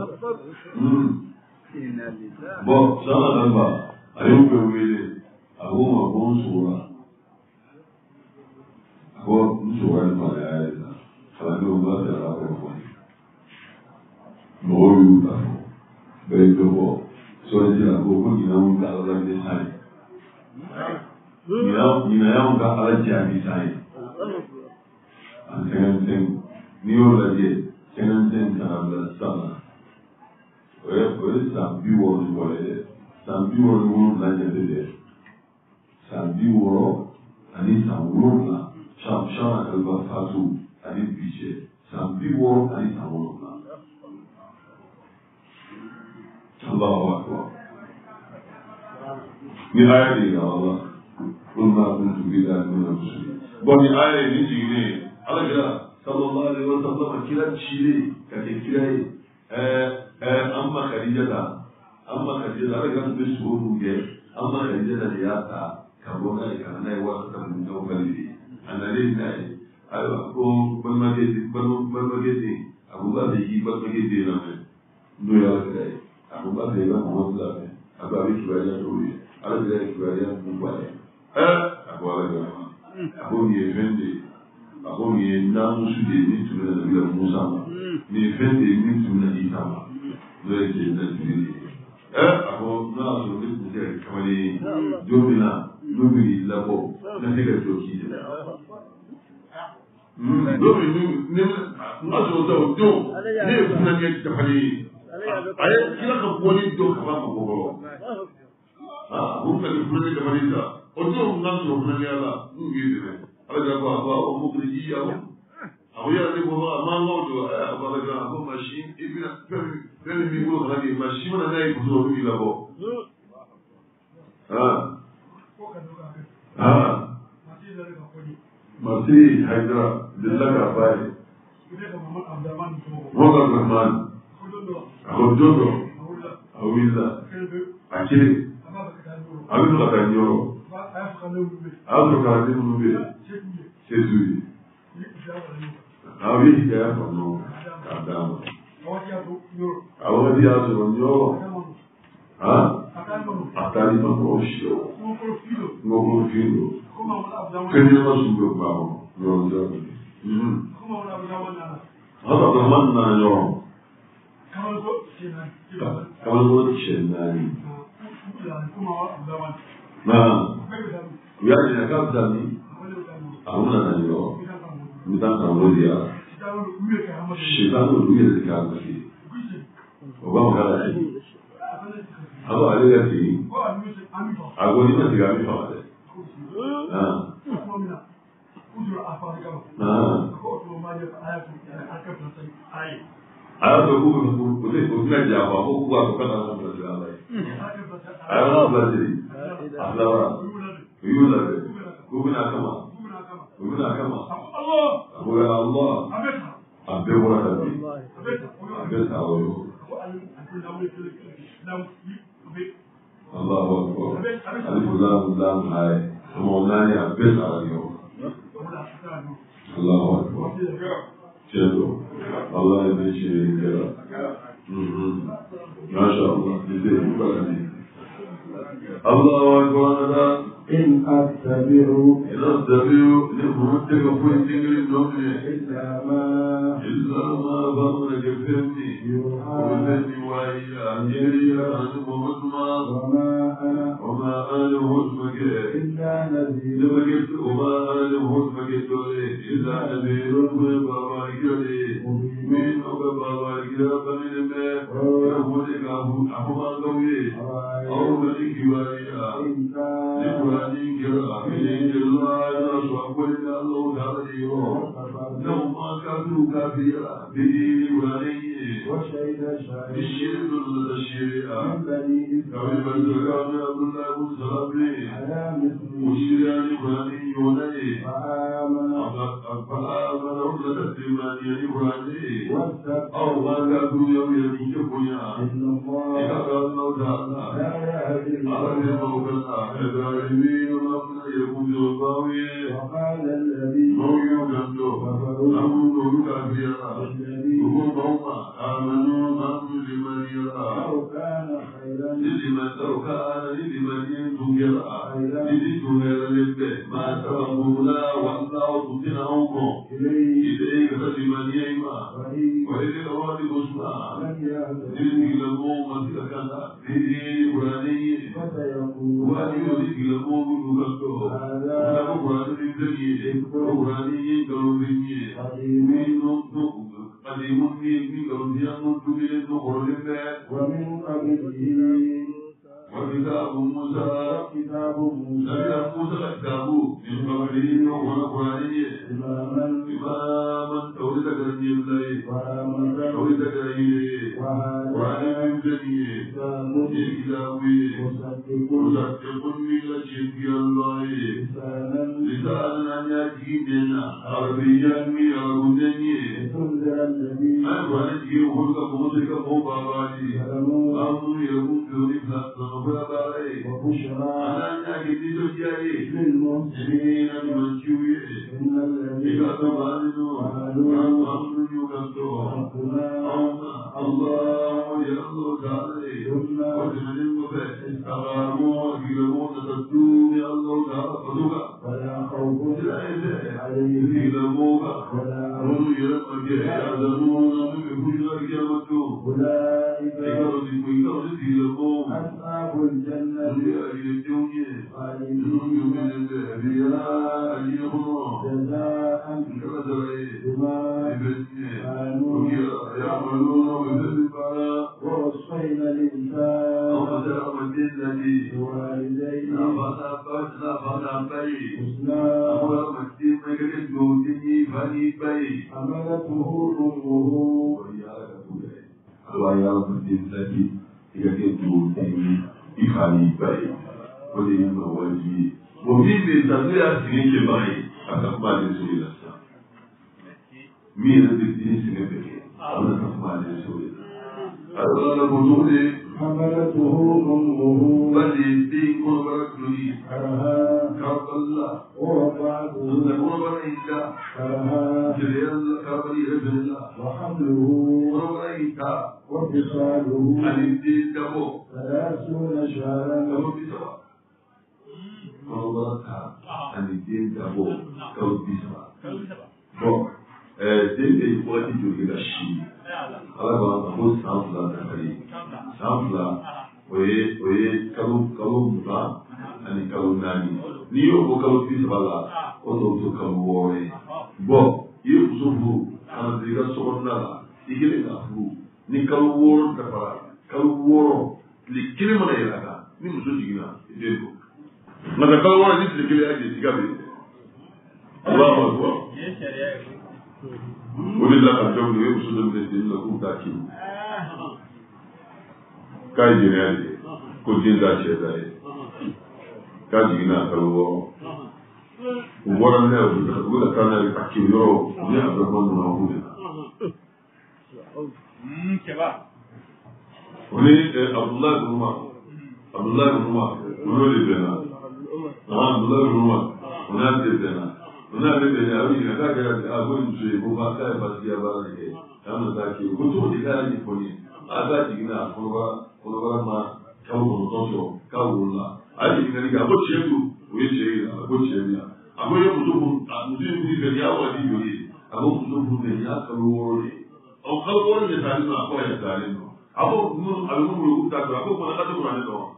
Bon, ça va là-bas. Ayo pe wele awo ma bo nsura awo nsura ni ma ya ya ala ni o ma ta la ko ko mo yu ta be do bo so ni la ko ko ni na un ka ala ni sai ni na ni na ya un ka ala ja ni sai an sen sen ni o la je sen sen ta la sana o e o e sa bi wo ni wo le san bi wɔɔrɔ wolonwula ɲɛde dɛ san bi wɔɔrɔ ani san wolonwula san san akalifa fatu ani bi cɛ san bi wɔɔrɔ ani san wolonwula Allahu akbar ni aya de yira wala ko ma kun tu bi da ni na musu bon ni aya ni jigine ala kira sallallahu alaihi wasallam kira chile ka ke kira eh eh amma khadijata amma kaje da ga su su ruge amma kaje da ya ta kabo na ka na yi wasu da mun da kali anale ne ayo ko ban ma ke ban ban ma ke ni abu ba da yi ban ma ke ni na ne no ya ga abu ba da ga mu da ne abu ba ki ba ya to yi ala da ki ba ya mu ba ne eh abu ala ga abu ni vende abu ni na musu de ni tu na da Musa ni vende ni tu na Isa ma no ya ke da ni eh ako na so ni ku je kamali jomina lobiri labo na ne ga to ki mm lobiri ni na so to do ne ku na ne ta fali ay kila ka ko ni do ka ba ko ko ah bu ka ni ku ne ta fali ta o do na so na ne ala ni yi ne ala ga ba ba o mu ku ji ya o awo ya ne ko ba ma ngo do eh ba ga ko machine ibina Bẹ́ẹ̀ni mi wúlò kan ní ìgbà ṣí wọn náà ìbùsùn lórí ìlà bọ̀. Màtí Haidara Dìlága báyìí. Wọ́n kà Rahman. Àkọ́jọ́dọ̀. Àwílà. Àkílè. Àbínú kàtà ìyọ̀rọ̀. Àbínú kàtà ìyọ̀rọ̀ bẹ́ẹ̀. Ṣéṣu yìí. Àwọn yìí kẹ́ ẹ̀fọ́ náà kàdáàmà. Àwọn tí a sọ̀rọ̀ ní ọ̀rọ̀ àtàrí mọ́tò ọ̀ṣọ́ gbogbo fílò kéde wọ́n sùn gbogbo àwọn lọ́rọ̀ jẹ́ ọ̀rọ̀ ọ̀rọ̀ tó máa ń nà yọ káwọn tó ti ṣẹ̀ náà ní náà ìyá ìyá káàkiri ní àwọn nàà yọ nígbà kan lórí à Shaitan dulu ya zika mati. Ọba mọ̀kálá sí. Àwọn àlejò sí. Àwọn onímọ̀ sí gàmí fà wàlẹ̀. Ayatò kúkú kò sí kò sí ẹ̀jẹ̀ àpò àpò kúkú àkọ́kọ́ náà wọ́n bẹ̀rẹ̀ sí àlàyé. Ayatò náà bẹ̀rẹ̀ sí. Àfúláwà. Oyún làbẹ̀. Kúkú náà kama. Kúkú náà kama. Àbúrò Allah. Abẹ́ wọ́n rà bí. Abẹ́ sàwọ̀ yóò. Allahu Akbar. Alifu láàmù láàmù láì. Ọmọ náà ní abẹ́ sàwọ̀ yóò. Allahu Akbar. Ṣẹ́dọ̀. Allah ẹni ṣe ìjẹ́ra. Masha Allah. Ìdè ìgbàlá ni. Allahu Akbar. إن أتبعوا إن أتبعوا لمهدك فويتك للنومي إلا ما إلا ما بأمرك فهمني وفهمني وإيا أجري أنه مطمع وما أنا وما أنا مطمع إلا نذير بابا كيري من أبا بابا كيرا بني نبى يقول لك أبو أبو ما قوي أو بني كباريا لقراني كيرا من الله نسوا قلنا الله تعالى يوم لو ما كانوا كافيرا بدين قراني وشهد شاهد الشرك الشريعة من بني كوي بزرگان عبد الله بن سلام على مثله مشيران قراني يوناني فآمن فآمن رجل تسليماني قراني واستغفر أو ما كانوا يوم يجيبونيا إن الله إذا قال الله تعالى لا يهدي أرد موكلا الظالمين ومن يكون ذنباوي وقال الذي مويو كنتو أمو كافيرا الذي وهم قوما آمنوا آمنوا لمن يرى لو كان خيرا لمن لو كان لمن ينتجرا لتجهر لبه ما سبقونا والله تتنعوكم إليه إليك لمن يما وإن وإلى الأرض بسنا لم يهدي لذلك لقوم مسكنا لذلك قراني فسيقول وأن يذلك لقوم يكتو ولكم قراني لذلك قراني كالوذني قديم من نقطة قديم من كالوذني نقطة نقر لبه ومن قبله وكتاب موسى كتاب موسى نبي موسى كتاب من قبله وقرانه إماما إماما تولد كرني الله ورحمة تولد كرني وهذا قرآن من جنيه كتاب كتابي مصدق مصدق من شرك الله لسانا لسانا أن يأتي بنا عربيا من عربيا لتنذر الذين أنا نجي وخلق موسى كمباباتي ظلموا أمر يكون في نفس نباباتي وبشرى أنا نجي تجاري للمحسنين من شويه إن الذين إكتمالوا قالوا أمر يكتو ربنا الله يرضى تعالى ثم وجمل المبه استقاموا وكلموا تتدوا يا الله تعالى فدوكا ولا خوف لا يزال عليهم كلموكا ولا هم يرمك يعلمون من كل قيامته أولئك إكرد وإكرد كلموا أصحاب الجنة يا الدنيا خالدون من الأبرياء اليوم جزاء كذلك بما كانوا يعملون بالبلاء ووصينا الإنسان الذي بوالديه نفذ نفذ حسنا أول مسجد مجلس جودني فني بي حملته أمه ويا مسجد الذي يجد جودني فني بي ولين وجهي ومن بيتزيع سنين كباري أتقبل رسول الله مين الذي سنبه أنا أتقبل رسول الله أنا بقول حملته أمه بلي بين قربتني كرها كربلا ووضعته قربتك كرها جريال كربلي رجلا وحمله قربتك وفصاله الدين دبو ثلاثون شهرا دبو بسوا قربتك الدين دبو دبو بسوا bon den de waati joli la si ala b'a fɔ san fila dafali san fila o ye o ye kalo kalo mugan ani kalo naani n'i y'o bɔ kalo bi saba la o t'o to kalo wɔɔrɔ ye bon i ye muso furu ka na i ka sokɔnɔna la i kelen ka furu ni kalo wɔɔrɔ dafara kalo wɔɔrɔ tile kelen mana yɛlɛ a kan ni muso jiginna i den don nka kalo wɔɔrɔ ni tile kelen y'a jɛ tiga bɛ yen ala ma bɔ. o de la ka jɔn ye muso dɔ minɛ den la k'u t'a kiri k'a ye jɛnɛya de ye ko den t'a cɛ da ye k'a jiginna a kalo wɔɔrɔ u bɔra n'a ye u bɛ taa n'a ye a kiri yɔrɔ u ni a bɛɛ kuma nana k'u de la o ni abudulayi bin umar abudulayi bin umar o n'o de bɛnna abudulayi bin umar o n'a de bɛnna. N'a bɛ bɛn a bɛ ɲininka k'a kɛra a ko muso ye ko k'a k'a ye basiya baara de kɛ k'a ma taa kɛ ko cogo di k'a y'a ɲɛfɔ n ye a k'a jiginna a kɔnɔbara kɔnɔbara ma kalo kɔnɔntɔn sɔrɔ k'a wolola a ye ɲininkali kɛ a ko tiɲɛ don o ye tiɲɛ yira a ko tiɲɛ yira a ko i ye muso furu a muso in furu fɛ n'i y'a waati joli ye a ko muso furu fɛ n'i y'a kalo wɔɔrɔ de ye ɔ kalo wɔɔrɔ de taalen don a ko a yɛrɛ taalen don a ko minnu a bɛ minnu bolo k'u t'a dɔn a ko kɔnɔ k'a tɛ kuranɛ dɔn wa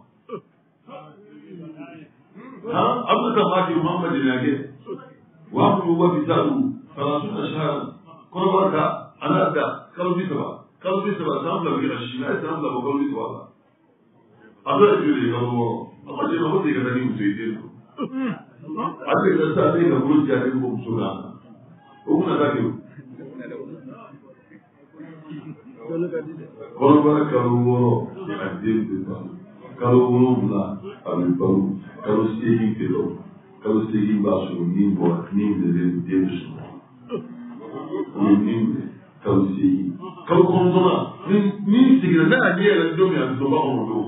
han a bɛ taa maa kɛ maa ma deli a kɛ. وأمر وبساله ثلاثون شهرا قربك أنا أبدأ قلبي سبا قلبي سبا ساملا بغير الشيء ساملا بقلبي سبا هذا يجري قلبه الله جل وعلا يقدر يمسيدين هذا الإنسان يقول جاهل مبسوطا وهنا ذاكر قربك كروه الدين بالله كروه لا أبي kalau stegi kilo, kalau stegi basu ni buat ni dari dia semua. Ni kalau stegi, kalau konsona ni ni stegi na dia dia le domi ada doba orang tu.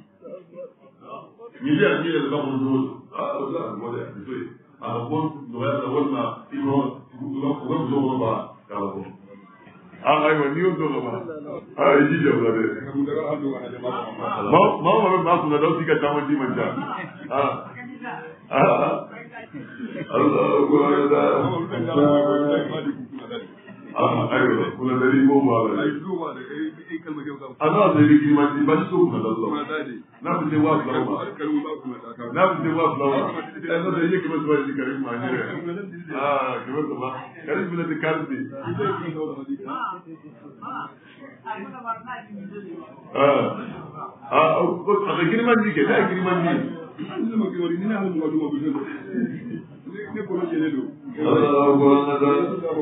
Ni dia dia le doba orang tu. Ah, betul, boleh. Betul. Ah, pun doa doa na ino doa doa doa ba kalau. Ah, ayo ni untuk apa? Ah, ini je boleh. Mau mau mau mau sudah dah tiga tahun di mana? Ah, ah, Allah Akbar. Ah, ayo, kuna dari goma. Ana dari gima di basu kuna Allah. Na bude wa lawa. Na bude wa lawa. Ana da yake ba zuwa di karim ma ne. Ah, kiba ba. Karim bila di karbi. Ah. Ah, ko ada girman ni ke, da girman ni. Ni ma kiwari ni na mu ga duwa bijo. Ni ko ne ne do. Allah Akbar.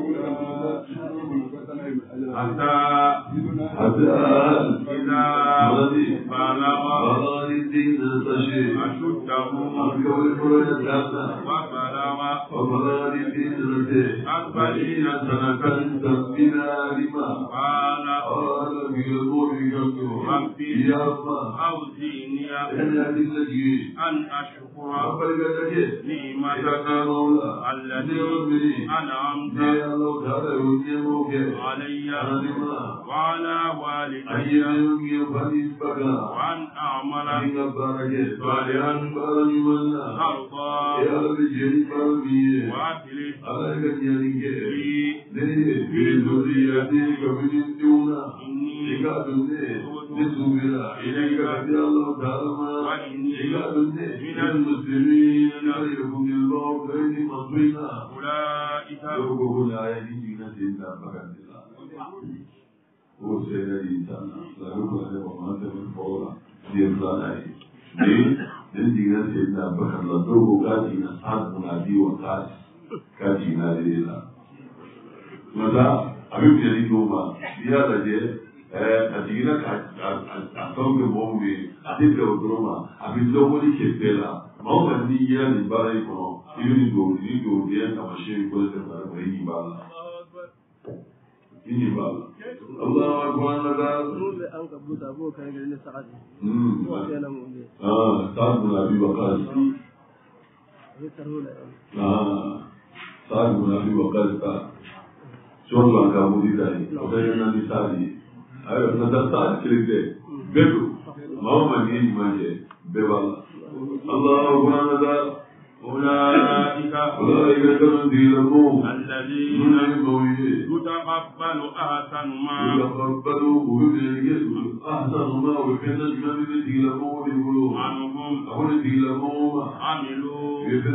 Hatta hatta ila waladi bala waladi din tashi ashuddahu akawal qur'ana wa balawa wa waladi din tashi akbalina sanatan tasbina lima qala qala bi yawmika rabbi ya allah awzini an ashkura ni'mataka allati an'amta alayya وعلى والدي وأن أعمل صالحا أرضى وأخلف لي في ذريتي ومن دون إني تبت إليك وإني من المسلمين يكون الله بين مصرنا أولئك वो सेना इंसान लालू वाले वहाँ से मैं बोला दिन लाना है दिन दिन जीना सेना बखर लड़ो को का जीना साथ मुनादी और काज का जीना ले ला मतलब अभी मेरी दो माँ दिया लगे अजीना का असल के मोह में अधिक के उधरों माँ अभी लोगों ने खेलते ला माँ बंदी ये निबारा ही करो इन्हीं दो इन्हीं दो दिया कमर्शियल को से बारे वही निबारा ini bal Allah Akbar Allah dole an kabuta bo kan gari ne sa'ad mm ah sa'ad bin abi waqas ah sa'ad bin abi waqas ta shorla ka mudi dai odai na ni sadi ayo na da sa'ad kirite bedu mama ni manje bebal Allah Akbar Allah أولئك أولئك الذين الذين يتقبل أحسن ما يتقبلوا أحسن ما وكذا الذين يقولون عنهم أو الذين عملوا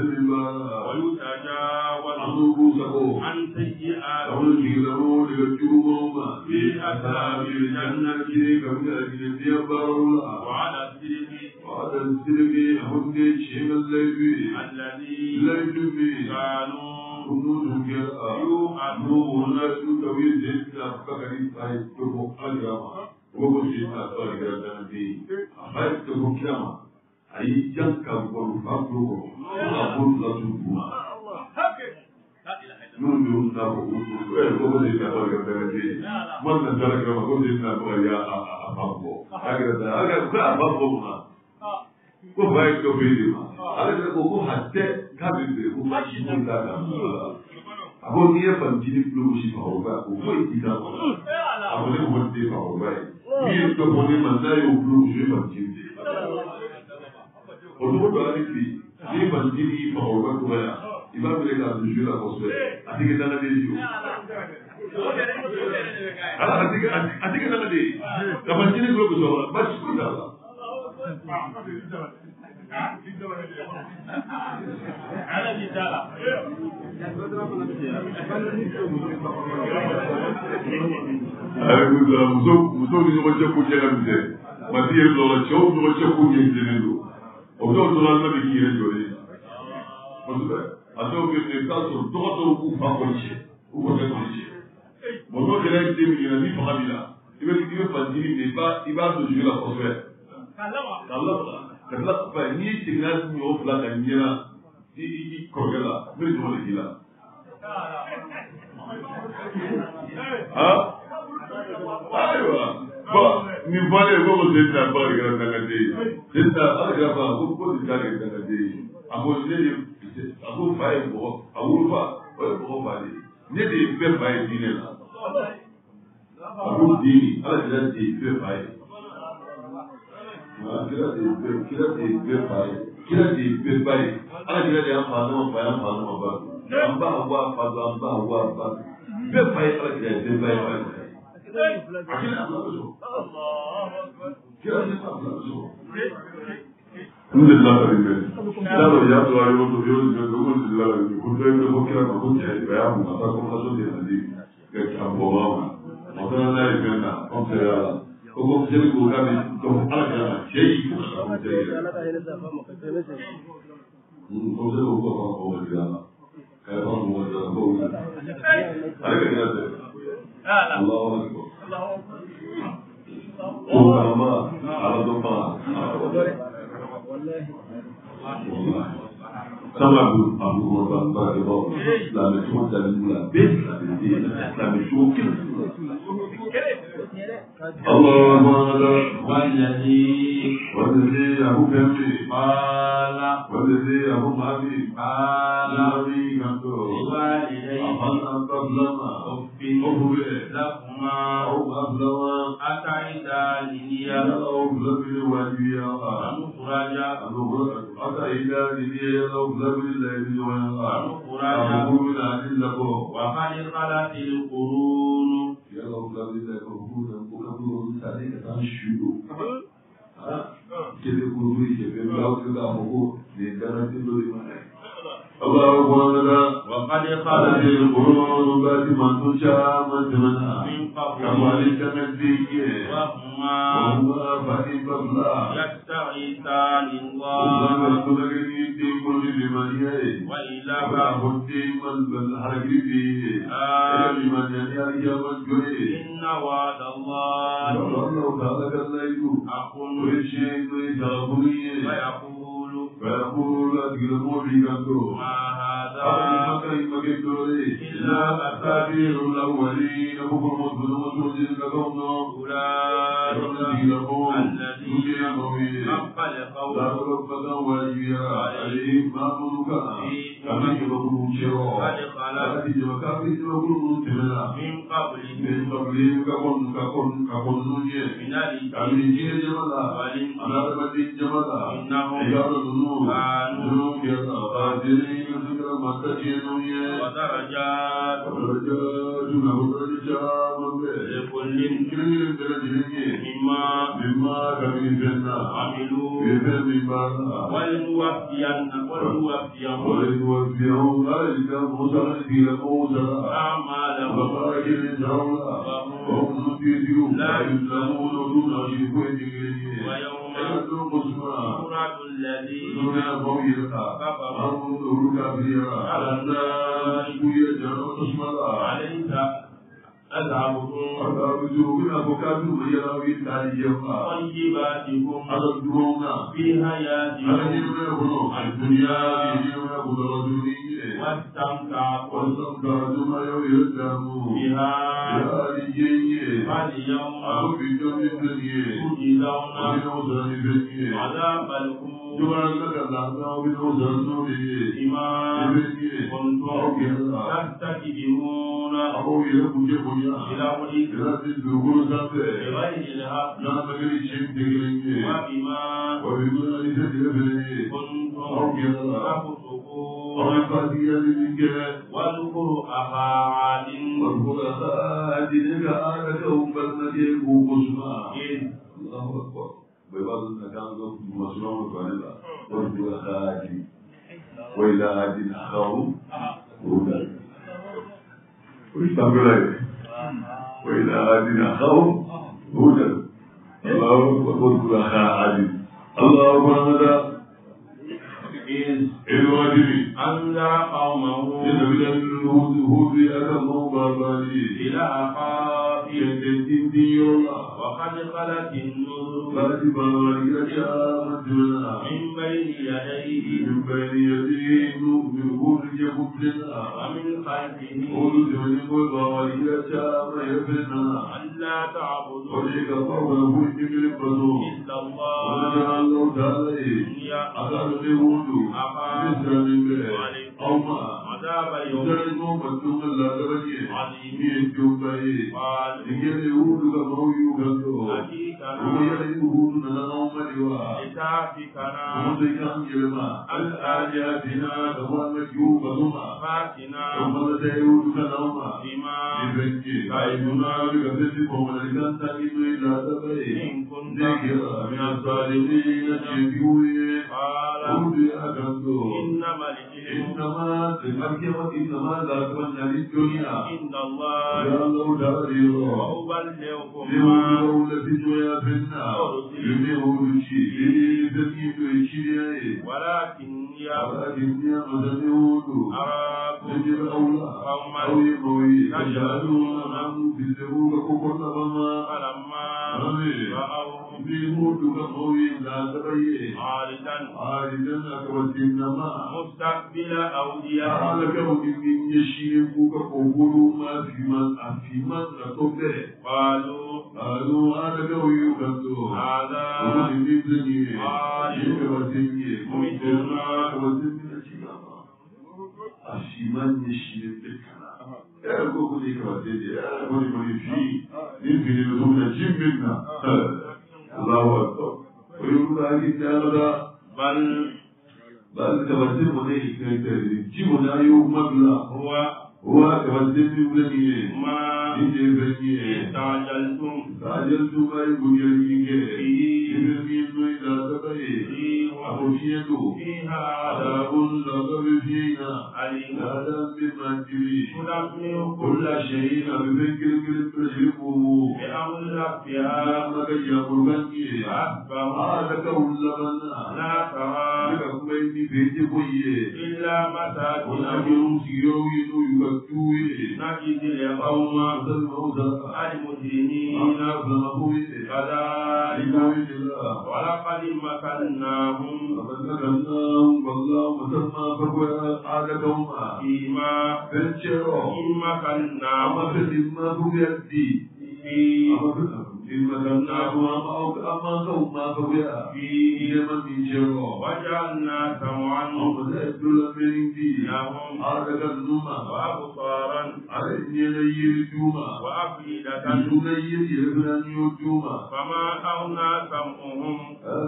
ويتجاوز عن سيئات أو الذين يرجوهم في أسباب الجنة كم الذين يبرون وعلى الصدق وعلى الصدق هم شيء الذي الذي كانوا يؤمنون تسوي زيادة فكري سايد تبو أجرما وبشيء أكبر جدًا أخذ تبو كلامه أي جن كابور فابرو أبود لا تبوا نون نون نابو وبشيء أكبر جدًا من نزل كلامه وبشيء أكبر يا أبابو أجردا أجردا أبابو ما ko bai ko bidi ma ala ko ko hatte ka bidi ko ba shi mun da abo ni ya fan jini flu shi fa ba ko ko ita ko abo ne ko de fa ba ni to ko ni man da yo flu shi fa jini o do do ala ki ni fan jini fa ba ko ya iba bele ka du jura ko se atike dana de ju ala atike atike dana de ka fan jini ko ko ba shi ko da على الجدارة Alhamdulillah, muso muso ni ɲɔgɔn cɛ ko cɛ ka misɛn. Mati yɛrɛ dɔrɔn cɛw ni ɲɔgɔn cɛ ko ɲɛsinnen don. O dɔw tora ala bɛ k'i yɛrɛ jɔlen. Kosɛbɛ. A dɔw bɛ yen i bɛ taa sɔrɔ dɔgɔtɔrɔw k'u fa kɔni cɛ, u kɔni kɔni cɛ. Bon n'o kɛra i den min ɲɛna ni fanga b'i la, i bɛ i bɛ fantini minɛ i b'a i b'a don joli la kosɛbɛ. K'a lamaga. K'a lamaga. Ka tila ka fa ye n'i seginna ɲɔ fila ka ɲɛna i i kɔrɔkɛ la, n bɛ jɔn de k'i la. Ah? Ayiwa. Bon nin fɔlen ko ko sen ta ba de kɛra dangaden ye. Sen ta ala kɛra fa ko ko nin ta de kɛra dangaden ye. A ko ne de a ko fa ye mɔgɔ a wolofa o ye mɔgɔ fa de ye. Ne de ye bɛɛ fa ye diinɛ la. A ko diini ala kɛra de ye bɛɛ fa ye. Kira de ye bɛɛ kira de ye bɛɛ fa ye. Kira de ye bɛɛ ba ye. Ala kɛra de y'an fa n'an fa y'an fa n'an ba. An ba wa fa do an ba wa ba. Bɛɛ fa ye ala kɛra bɛɛ ba ye fa ye. Akila Allah so. Kira de fa Allah so. Alhamdulillah rabbil alamin. Daro ya to ayo to yo de ko de la ko de ko kira ko je ya mu ta ko kaso de hadi ke ta bo ma. Mo ta na ri bena ko se ya. Ko ko je ko ka ni ko ala ka je yi ko ka ko je. Mm ko je ko ko ko de ya. Ka ba mo de ko. Ala ka ya de. Allahu akbar. Allahu akbar. Ulama ala do pa. Sama Abu Abu Bakar Bakar la mission de la bête la mission qui Allahu Akbar wallahi wallahi Abu Bakr qala wallahi Abu Bakr qala nabi kanto walidayhi qablama fi lakuma aw qablama ataida liya aw qablama waliya anuraja ataida liya aw qablama liya anuraja aquluna lillahi wa khaliqat alqurun ya aw qablama alqurun bukan tadi kata syukur jadi guru ini beliau juga mau di dalam itu di mana Allah Akbar wa qad khalat al-qurun ba'd man tusha man tamana kama likamadiye wa huma wa ba'd billah yasta'itan Allah wa kulli din kulli limaniye wa ila ba'di man bil harbi liman yani yaman juri inna wa'da Allah Allah ta'ala kallaytu aqul shay'in yaqulu wa yaqulu wa yaqulu adghiru bi kanto هذا إلا أساطير الأولين بكم وسلم لكم أولئك الذين حق القول وليا عليهم ما ملكا كما يبقوا شرا التي وكافي يبقوا تملا من قبل من قبل ككن ككن ككن نجي من الجيل جملا على المدين جملا إنهم يرضون كانوا يتقادرين ودرجات ودرجات ودرجات لكل مما مما كمثلنا عملوا بذنب ولنوفين ولنوفيهم ولنوفيهم ذلك موسى موسى أعمالهم وبارك لهم وهم نفيدهم لا يسلمون دون شرك ويوم يورد الذين كفروا على الناس يجرون اسمها عليك أذهبكم أذهبكم من أبوكاتكم ويراوي التالية طيباتكم أذهبكم في حياتكم أذهبكم الدنيا يجرون رجلين واستمتعتم واستمتعتم يوم يسلموا بها فاليوم أخرجوا من الدنيا تجزون عذاب الخلود بما كنتم تستكبرون إلى ملك بغير الحق وبما كنتم تفسقون واذكروا أخا عاد واذكروا أخا عاد إذ آلكهم فلنجيبوا قسما الله أكبر بيبقى المكان ده مسلم وكان لا واذكروا أخا عاد وإلى عاد أخاهم هودا واستغفر وإلى عادنا أخاهم هودا الله أكبر واذكر أخا عاد الله أكبر is الواجب أنذر قومه إن من الهود أكمه باباني إلى خاف يتدين الله وقد خلت النذر فاتي باباني أشاء مدنا من بين يديه من بين يديه من هود يكبلنا ومن خلفه هود جميل باباني أشاء ما يفننا ألا تعبدوا وشيك الله هود جميل بدو إلا الله ونجعل الله تعالى إني أقال الهود أخاف مثل من بيه أو ما عذاب يوم جرجو مدوم الله تبني عظيم يجوم بيه قال لكن يهود كما يوغندو أتيكنا ويا يهود نلقاهم مليوا لتافكنا ومسيكان يلما الآلهتنا كما مجيو بدوما فاتنا وما تيهود كنوما بما يبنجي كايدنا بكثير فمالكان تاكيدو إلا تبيه إن كنت ذكر من الصالحين تشبهوه قال أولي أكندو إنما العلم إنما الحكمة إنما ذاك من الدنيا عند الله يا الله تعالى وأبلغكم ليوم ما التي جاء في النار يميل الشيء يميل الشيء ولكن يا ولكن يا مزنود أراكم يجب أولى قوما أو يموي تجعلون أن تزروك كل ما فلما أمي رأوه يموت كموي لا تبيه عارضا عارضا أكبر إنما مستقبل أوديته تعالى كون من يشيبك قبول ما في من في من أتوبه قالوا قالوا هذا كون يكندو هذا ومن يبني عارض يكبرني ممتنا كبرني أشياء أشيمان يشيبك يا كوكو يكبرني يا كوني كوني في نبني بدون جيبنا الله أكبر ويقول هذه النار بل بل كبرتين مني كنتري جيبنا يوم مبلا هو هو كبرتين مني ما إني بني استعجلتم تعجلتم أي بنيانك فيه إبراهيم إلى تبعي فيه أخشيته فيها عذاب لغب فينا عليم هذا مما تري تدمر كل شيء بفكر كل تجربه بأمر ربها لما كي يقربني فأصبحوا هذا كون لبنا لا ترى لكم بيتي بيتي بويه إلا مساكنهم ولكن سيروي يكتوي نجد القوم المجرمين كذلك ولقد مكناهم فيما إن مكناهم فيه وجعلنا سمعا لهم وأبصارا وأفئدة فما أغنى سمعهم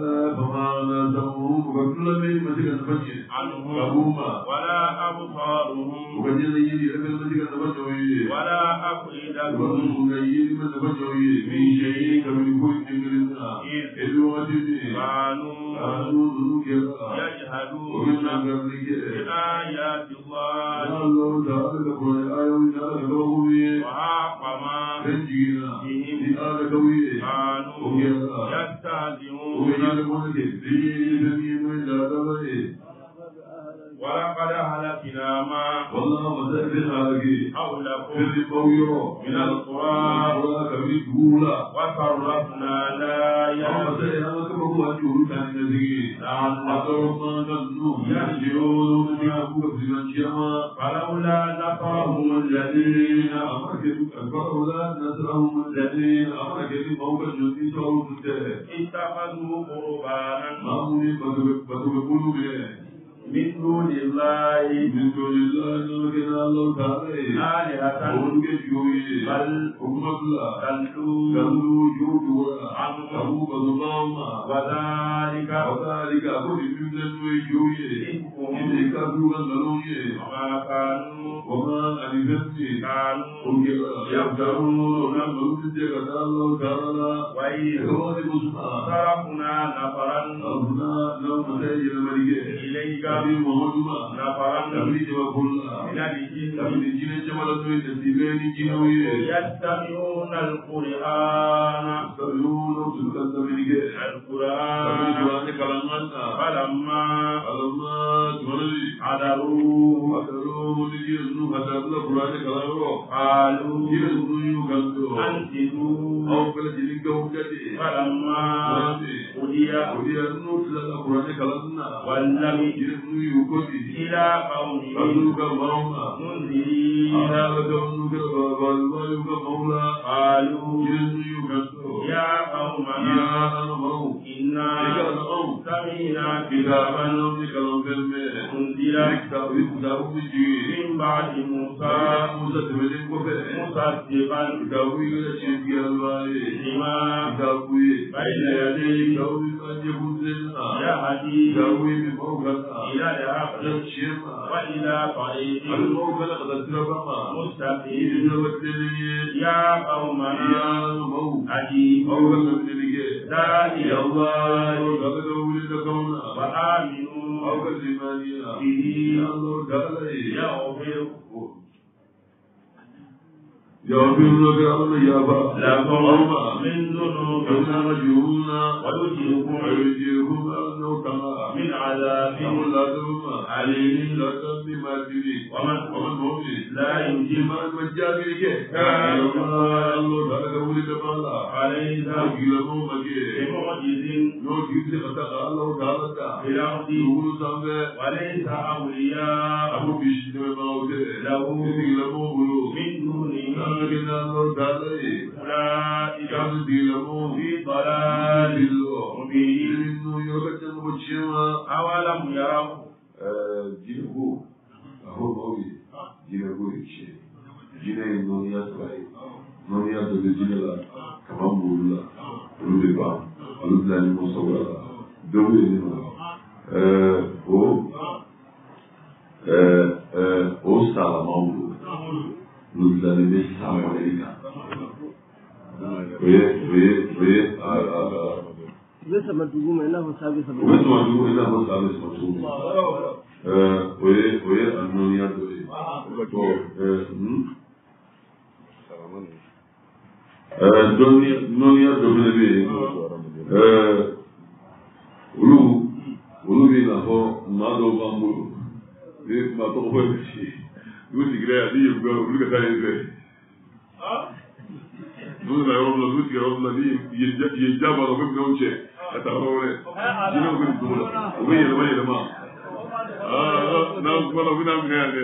عنهم ولا أبصارهم ولا أفئدتهم من شيء إذ كانوا يجهدون بآيات الله وحاق ما بهم كانوا يستهزئون ولقد أهلكنا ما حولكم من القرى وصرفنا الآيات لعلهم يرجعون فلولا نصرهم الذين اتخذوا قربانا من دون الله من دون الله كنا الله تعالى آلهة بل ضلوا عنهم وذلك وذلك أقول من الوجوه إذ كانوا وما كانوا وما ألفتني كانوا يفترون الله تعالى وإذ صرفنا نفرا أبنا لو متأجل مريك إليك Nabi Muhammadu ma nafaran Nabi jama kulla min al-jinn Nabi jine jama la tuwe tasibeni jinoye yastami'una al-Qur'ana Saluna usulkan sabinige Nabi al-Qur'ana juwane kalanganna falamma Alamma tumanali hadaru Hadaru muligi nu hadarla Qur'ane kalangro qalu Jine nu yu ganto antidu Aw kala jilinga ukati falamma udiya Udiya nu tilala Qur'ane kalanna wallami Jine nu yu koti ila qawmi Kaduka mauna munzirina Kaduka walwayuka maula qalu Jine nu yu ganto ya Ya qawmana ana mau inna Ika ana mau sami'na Kitaban kitaban ni kalam filme unzila Kitab kitab uji min ba'di Musa Musa tebelin kofe musaddiqan Kitab ila chebi alwaye lima Kitab uye bayna yadayhi Kitab uye kanje bunzena yahdi Kitab uye mi mau gata ila al-haqq Shema wa ila tariqin Al mau kala kata tirabama mustaqim Ina watleniye ya qawmana Ya mau ajibu Mau kala kata da'i Ya Allah Allah Kala kawuli takawna wa aminu Mau kala limaniya bihi Ya Allah kala yaghfir يغفر لك الله يا با لكم أوما من ذنوبكم كنا رجونا ويجركم ويجيكم أنه كما من عذاب أقول لا تلوما عليم لا تنبي ما تريد ومن ومن مؤمن لا يمكن ما المجابي لك يا الله الله تعالى قولي تبالا عليك وكيلمو مكي بمعجز نو جيبلي خطاق الله تعالى في الأرض نقول سامبه وليس أولياء أبو بيشتم موته له يتكلمو بلو من دونه كان الله تعالى أولئك كان ديلمو في ضلال مبين أولم يروا Jinago, aho mawi, jinago ichi, jina inonia swai, nonia dobe jinela, kamambula, rudeba, rudla ni mosawala, dobe nima, o, o sala mambu, rudla ni besa Amerika. Oye, oye, oye, a, a, a, Bisa madugu mai na sabi sabi. Wes madugu ina ho sabi madugu. Eh, oye, oye, anonia doye. Ko, eh, hmm. Eh, donia, donia dobe be. Eh, ulu, ulu bi na ho mado bambu. Bi ma to ho bi. Du sigre ali yugo ulu ka tare be. Du na yo lo du sigre lo li yejja yejja ba lo be no che. Atahore. Jino ko dula. Obe yele ma yele ma. Ah, na ko la bina bina de.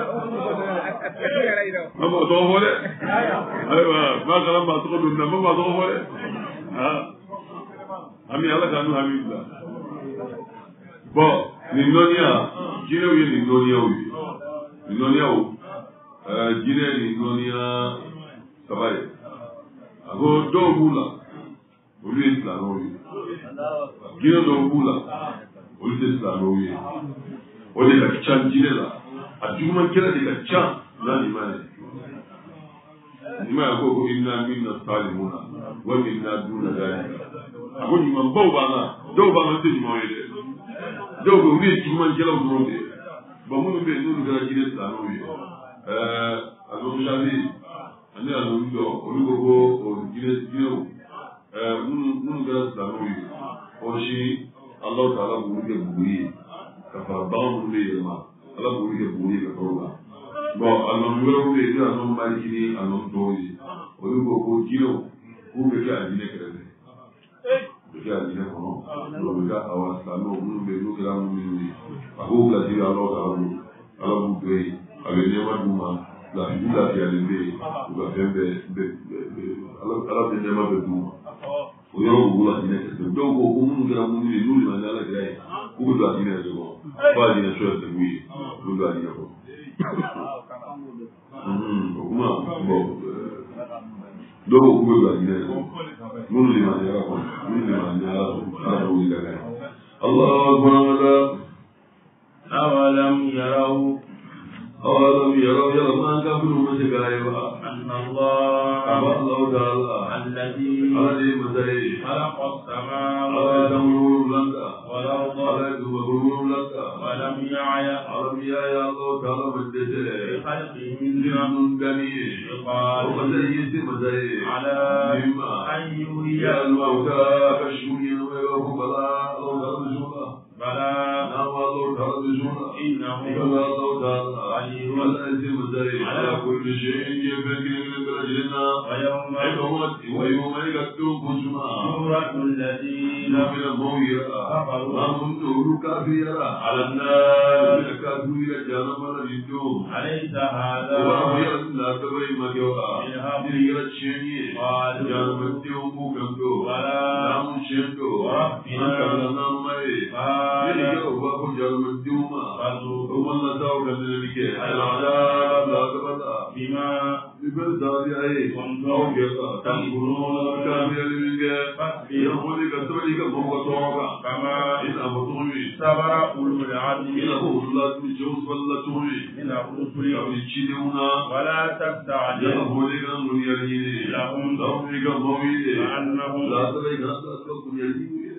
Mama do hore. Aywa, ma kala ma to do na mama do hore. Ah. Ami ala kanu hamidla. Bo, ni nonia, jine wi ni nonia wi. Ni nonia o. Eh, jine ni nonia sabai. Ago do bula. Olu Islam wi. Jine do bula. Olu Islam wi. Olu la chan jine la. Ajuma kila de la chan na ni mane. Ni ma ko ko inna minna salimuna wa minna duna dalika. Ago ni man baw bana, do bana te ni moyede. Do go wi juma kila do de. Ba mu be no ga jine Islam wi. Eh, ago shabi ani anu ndo olu go o jine jine mun ga zanu yi o shi Allah ta'ala bu ke buyi ka fa ba mun be ma Allah bu ke buyi ka roba bo Allah mu ro be ga non ma kini anon to yi o go ko jiro ku be ka dine ka de be ka dine ko no be ga awa sanu mun be no ga mun ni ba ko ga di Allah ta'ala Allah bu be ale ne ma duma la figura que elle est ou va faire des alors alors des débats de tout o yɔrɔ wo la dinɛ kɛ dɔw ko ko minnu kɛra minnu ye n'olu ma ni ala kɛra ye k'u bɛ don a dinɛ yɛrɛ kɔnɔ f'a dinɛ so yɛrɛ tɛ k'u ye u bɛ don a dinɛ kɔnɔ o kuma bɔn dɔw ko k'u bɛ don a dinɛ yɛrɛ kɔnɔ minnu de ma ni ala kɔnɔ minnu de ma ni ala kɔnɔ ala k'o yi ka kɛ Allahu akbar awalam yarau أولم يروا يرى ما كانوا متكايبا أن الله أبا الله تعالى الذي الذي مزاي خلق على السماوات تمرون لك والأرض على تمرون لك ألم يعي ألم يعي الله تعالى مجدته بخلقهن من بني قال ومزيد مزيد على مما أن يري يا الموتى فالشمين ويغفر بلا الله تعالى بجونا بلى نعم الله تعالى بجونا إنه بلا الله تعالى قدير ولا يزيد مزيد على كل شيء يفكر من برجلنا ويوم ويوم يكتب بجمع سورة الذين من المويرة كفروا ما منه كافيرا على النار من كافيرا جانب الرجوم أليس هذا وهو لا تبين ما جوا بالحق دير الشيء قالوا جانب التوم كنتو ولا نام شنتو وربنا كلنا ماي قال يلي هو جانب التوم فذوقوا هو الله تعالى ذلك العذاب لا تبدا بما ببلدان أي كنتم تنظرون كافير منك فاصبروا يقول كتبك موقتوك كما إن أبطوني صبر أولو العزم إن أقول الله تجوز فلتوني من الرسل كابتشينونا ولا تستعجل يقول لك من يريني لهم لهم لك مويد كأنهم لا تلك هذا من يريني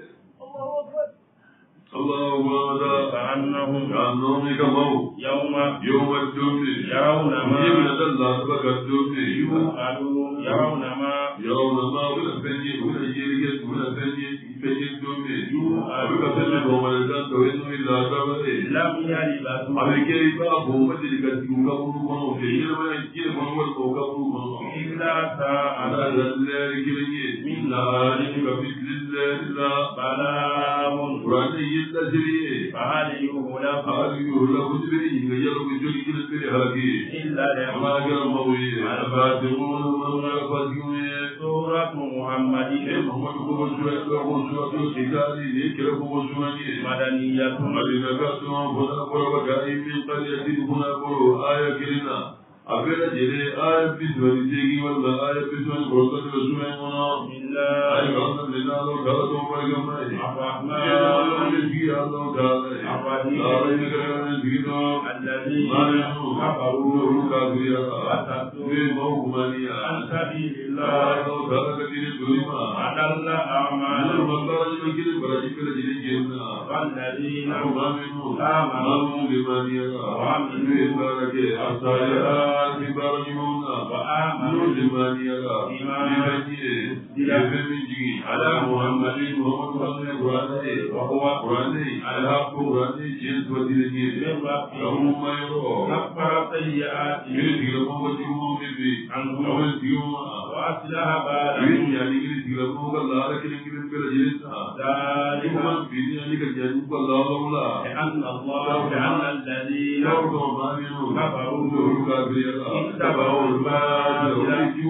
الله أكبر كأنهم كأنهم لك موت يوم يوم الدين يرون ما يمنى الله تبقى الدين يوعدون يرون ما يوم ما ولا فني ولا يريد ولا فني فني الدين ولا فني ولا توين إلا تبقى لم يلبثوا avec les pas pour mettre les gars qui nous avons nous fait il va y dire mon word pour que nous إلا ساعة على الله qui من لا يكفي لله بلاغ قرآن يتجري فهل يهلك هذه يهلا كتبه يجرب يجري كل كل هذه إلا ما لهم كان موي الفاتحون والفاتحون سورة محمد محمد هو سورة هو سورة كتابي ذكر هو سورة مدنية مدينة كاتون هنا قرب كائن من قرية هنا قرب آية كرينا أبدا جري آية بسوان تيجي ولا آية بسوان بركة رسولنا بسم الله آية كلام لنا لو كلام مريم الرحمن الرحيم الله تعالى الرحيم لا يكرم دينه الذين كفروا كافرين وصدوا ومؤمنين عن سبيل الله الله تعالى كثير دولما أضل من أعمالهم المقاش من كل براجع كل جيل جيلنا والذين آمنوا آمنوا بمانيا وعملوا ببركة الصالحات ببركمونا وآمنوا بمانيا بما بمانيا بمانيا على محمد محمد القرآن وهو القرآن الحق القرآن جنس ودينه من ربهم لهم ما يرى كفر سيئاتهم من يوم وجههم في عنهم أول يوم وأصلح من بالهم يعني كل يوم الله لكن كل كل جنس ذلك كمان بيني يعني كجانب الله ولا لأن الله لأن الذين كفروا اتبعوا الباطل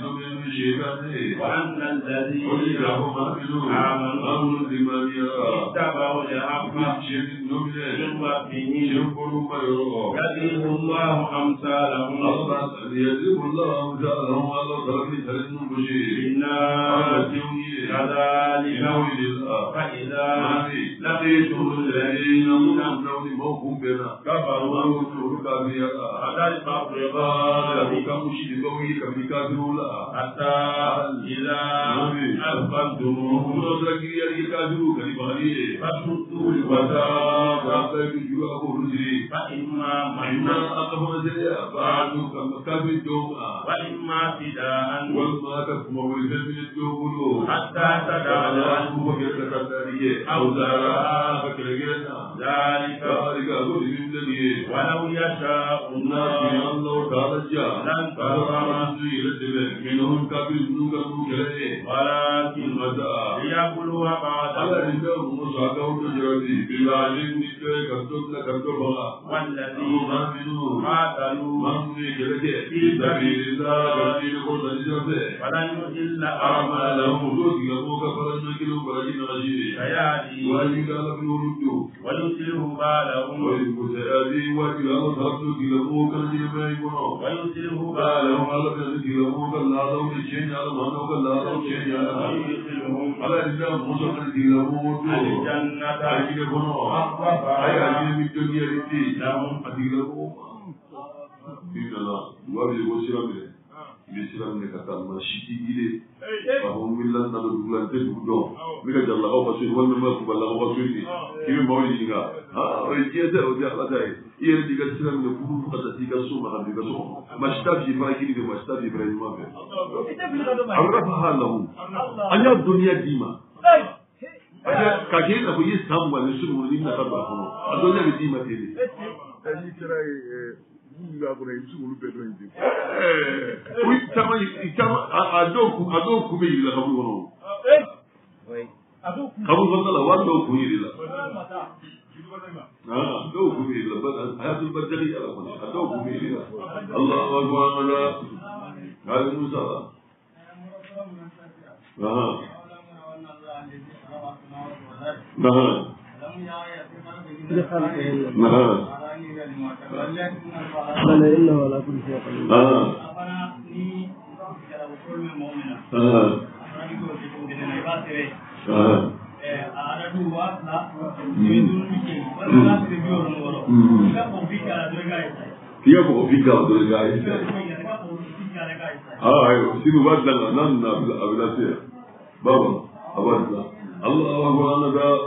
وأن الذين آمنوا اتبعوا الحق من ربهم يضرب الله أمثالهم يضرب الله أمثالهم على ضرب سلم بشير للناس كذلك فإذا لقيتم الذين كفروا فقد فرقا حتى إذا أثقلتموهم فشدوا الوثاق فإما منا وإما فداء حتى تدعى أوزارها ذلك ولو يشاء الله لن ترى منهم كافر ولكن ليبلو بعضهم والذين قاتلوا في سبيل الله فلن يضل أعمالهم كيادي ويسره بالهم ويسره بالهم ويدخلهم الجنة لهم Bidala, wa bi wo sira minɛ i bɛ sira minɛ ka taa maa si t'i ye ahon millan na dulan te dudo mi ka jalla ko basu wonna ma ko balla ko basu ni kimi mawli diga ah o je da o ja ala dai iye diga silam ne furu ka ta diga so ma diga so mashtabi fa kini de mashtabi ibrahim ma be arafa halahu anya dunya dima ka ke da ku yi samu wani sunu ni na sabba ko a dunya dima te ne ani kira nga kuna isu ulu pedo inji eh wi tama itama adoku adoku be ila kabu wono eh oi adoku kabu wono la wando ku ila ah adoku be ila ba hayatul badali ala kono adoku be ila Allahu akbar ala Musa ah nah nah بل إنه على كل شيء قدير. آه. Dia mau fikir dulu guys. Ah, ayo, sini buat dengan nan nabil abilasi. Bapa, abadlah. Allah Akbar.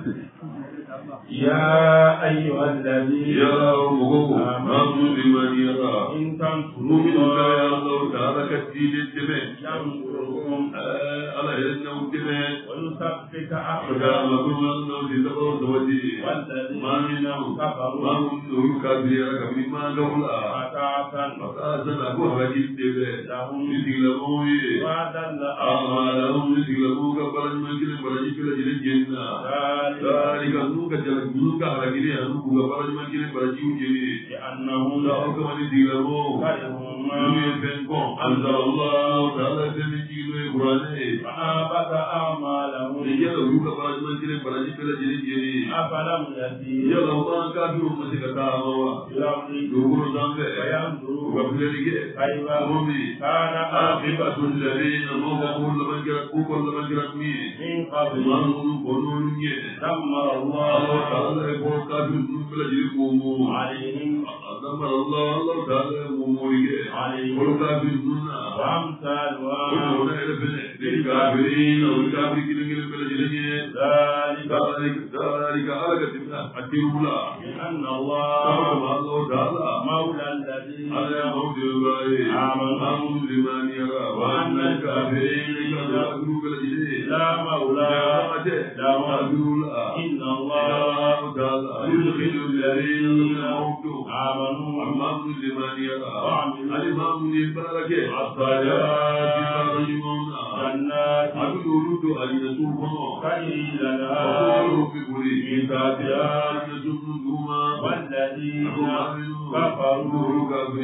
يا أيها الذين آمنوا بمن يرى إن تنصروا مؤمن يا الله تعالى كثير الجمال ينصركم على إنه الجمال ويثبت أقدامكم أنه تتبعوا زوجي ما منهم كفروا ما منهم كبيرا كبيرا قولا فتعسا فتعسا أبوها رجل دبال لهم يتغلبوا وأدل أعمالهم يتغلبوا كبرا من كل برجل كل الجنة ذلك النوك Dulu ka ala gini anu buka para cuma gini para cium gini. Annahu la au kama ni dilamo. Ni benko. Allah taala demi cium Qur'an. Abaka amalahu. Dia la buka para cuma gini para cium gini gini. Apalam yati. Ya la orang kafir masih kata awak. Dulu sampai. Buka beli ke. Mumi. Karena akibatul ladina mawqul laman jarak ukul laman jarak mi. Min qabl. Manu bonunye. Damma Allah. تعالى يقول قادر نقبل جيكم عليهم أمر الله الله تعالى وموليه عليهم والكافر ننا وأمثال وهنا إلى بني للكافرين أو الكافر كنا كنا بلا جلني ذلك ذلك ذلك على كتبنا أتيروا بأن الله الله تعالى مولى الذين على مولى الله آمنوا بمن يرى وأن الكافرين كانوا بلا جلني لا مولى لهم إن الله تعالى يدخل الذين آمنوا آمنوا لمن يرى وعملوا الإمام البركة الصلاة فرجمون جنات أبدو أن يسوقنا قيل لها وقولوا بقولي من تاتيا يسوقنا والذين كفروا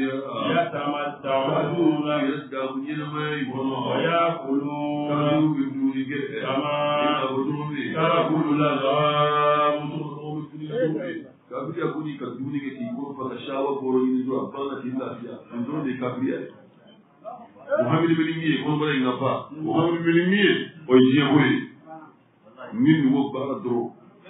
يتمتعون يسدعون ويأكلون كما تأكل الأنعام kabiri ya kuni ka duni ke ko fa ka shawa boro ni zo abana ti lafiya ndo de kabiri ya Muhammad bin Miye ko bare ngapa Muhammad bin Miye o je buri min wo bara dro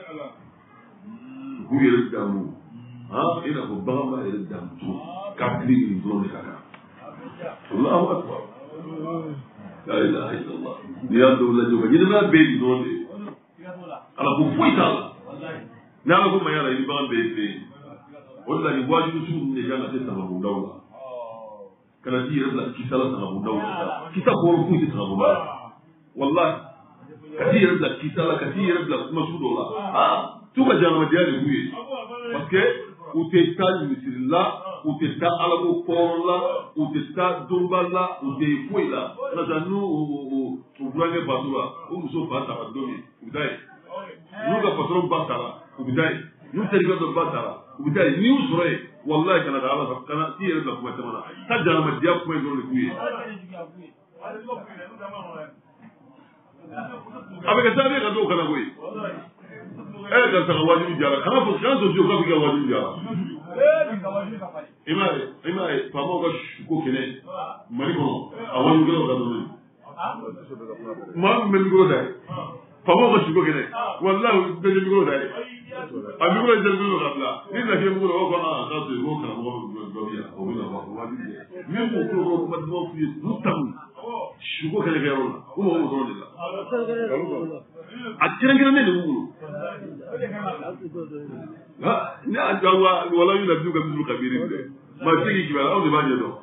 ku yere damu ha ina ko ba ma yere damu to kabiri ni dro de kaka Allahu akbar la ilaha illallah ya dawla jo ga na be di dro de ala ku fuita na ko ma yara ni ban be be wala ni waju su ne jana te sababu dawla kana ti rabla ki sala sababu dawla kita ko ku ti sababu dawla wallahi kati rabla ki sala kati rabla kuma su dola ah tu ka jana ma diari buye parce que ou te ta misilla ou te ta ala ko porla ou te ta dombala ou te fuila na janu o o burange basura o muso fa ta domi udai nuka patron batara ubidai nu teriga do batara ubidai ni usure wallahi kana da Allah kana tiye da kuma tamana tajana ma dia ko do kuye abega tabe ka do kana kuye eh da sa wajibi jara kana fo kan so jo ka bi wajibi jara imai imai famo ga ko kene mari ko awan go da do ma men go da famo ga ko kene wallahi da go da abi ko da go da ni da ke go ko na da do ko kana go go ya o na ba wajibi min ko ko ko ba do fi mutam suko kɛlɛ kɛ yɔrɔ la ko mɔgɔ mɔgɔ de la a kɛrɛnkɛrɛnnen de b'u bolo ne y'a jɔ wala y'u la du ka bisu ka miiri dɛ maa se k'i kibaruya aw de b'a ɲɛ dɔn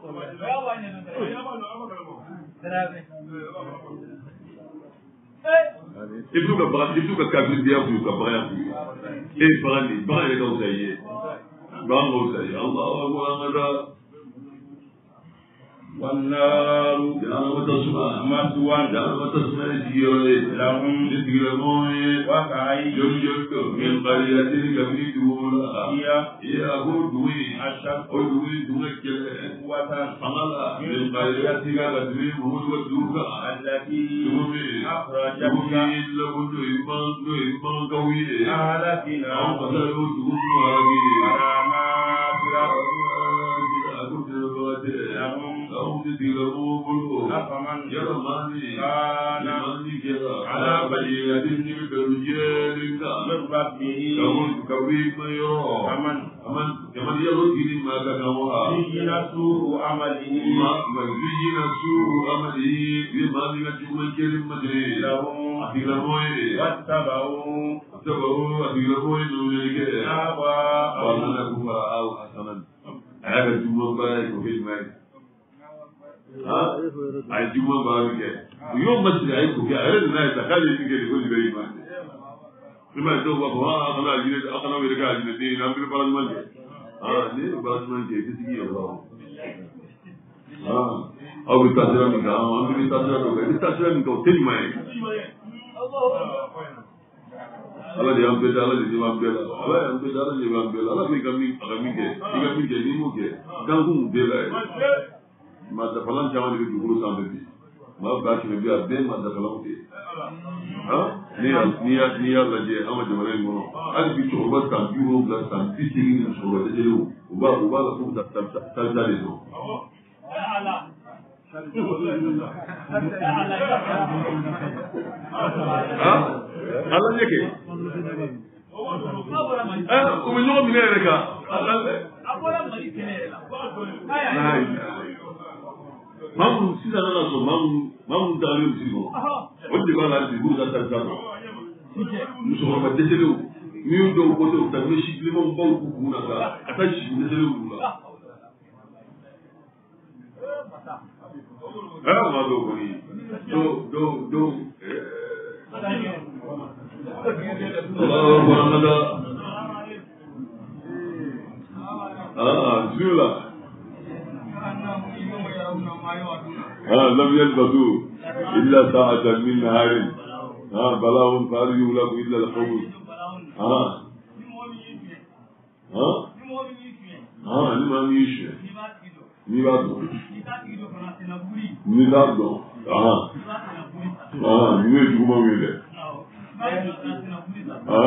i b'u ka bagan i b'u ka kafiriya f'u ka bagan f'u e ye bagan de bagan yɛrɛ ka wusa i ye bagan ka wusa i ye Allahu akbar an ka taa والنار جهنم تسمع مثوى جهنم تسمع جيراني لهم جيراني وكأي جم جم من قرية كبيرة ولا هي هي أبو دوي أشد أو دوي دوي كله قوة فماذا من قرية كبيرة وهو الدوكا التي أخرجت دوي لو دوي ما دوي ما قوي أهلكنا أو قتلوا دوم هاجي أفمن يرماني كان يرماني كذا على بينة من رجالك من ربه كون كويك ما يرى أمن أمن كمن يرد ما كنوها زين سوء عمله ما من زين سوء عمله بما يجوم الكريم مدري لهم أتيلموي واتبعوا اتبعوا أتيلموي نوريك أهواءهم وأنا لكم فرعوا حسنا هذا الجمهور بايك وفي الماء ay juma ba ke yo masjid ay ko ya red na ta kali ni ke ko bari ma lima do ba wa kana jine akana we ga jine ni na bil baran man ah ni baran man ke kisi ki yo ah aw bi ta dira ni ga am bi ta dira do ga ta dira ni ko tin mai ala di am be dala di am be dala ala am be dala di am be dala ala ko ikami akami ke ikami ke ni mo ke gangu be la madda falan jama de duguru sambe bi ma ba ki be a be madda falan de ha ni ni ni ya la je ama jama ne ngono ali bi to ba tan biuro la tan fitini ni so de de u ba u ba la fu da ta ta da de do ala ha ala ne ke ah ko mi no mi ne re ka abora mari kene la mamu sisa nana so mamu mamu taale o sigo o de ba la di bu da ta ta muso ko desele o mi o do ko to ta me shikli mo ba ku ku na ka ata shi desele o la ah ma do ko ni do do do Allah Muhammad ah zula ها لم يلبثوا إلا ساعة من نهار ها بلاغ فهل يهلك إلا القوم ها ها ها لما ميشي نيبادو نيبادو ها ها نيبادو كما ويلي ها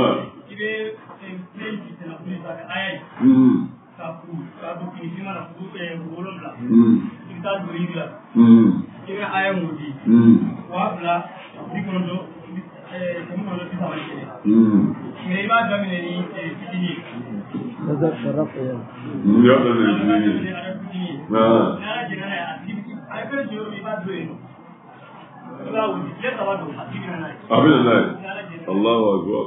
kira aya mudi wa bla dikondo eh kemo no ti tawali kene me ba damine ni fitini هذا الرق يا يا بني اه na jina ya activity ay ko jiro mi ba doino la wudi ya tawado activity na abin Allah Allahu akbar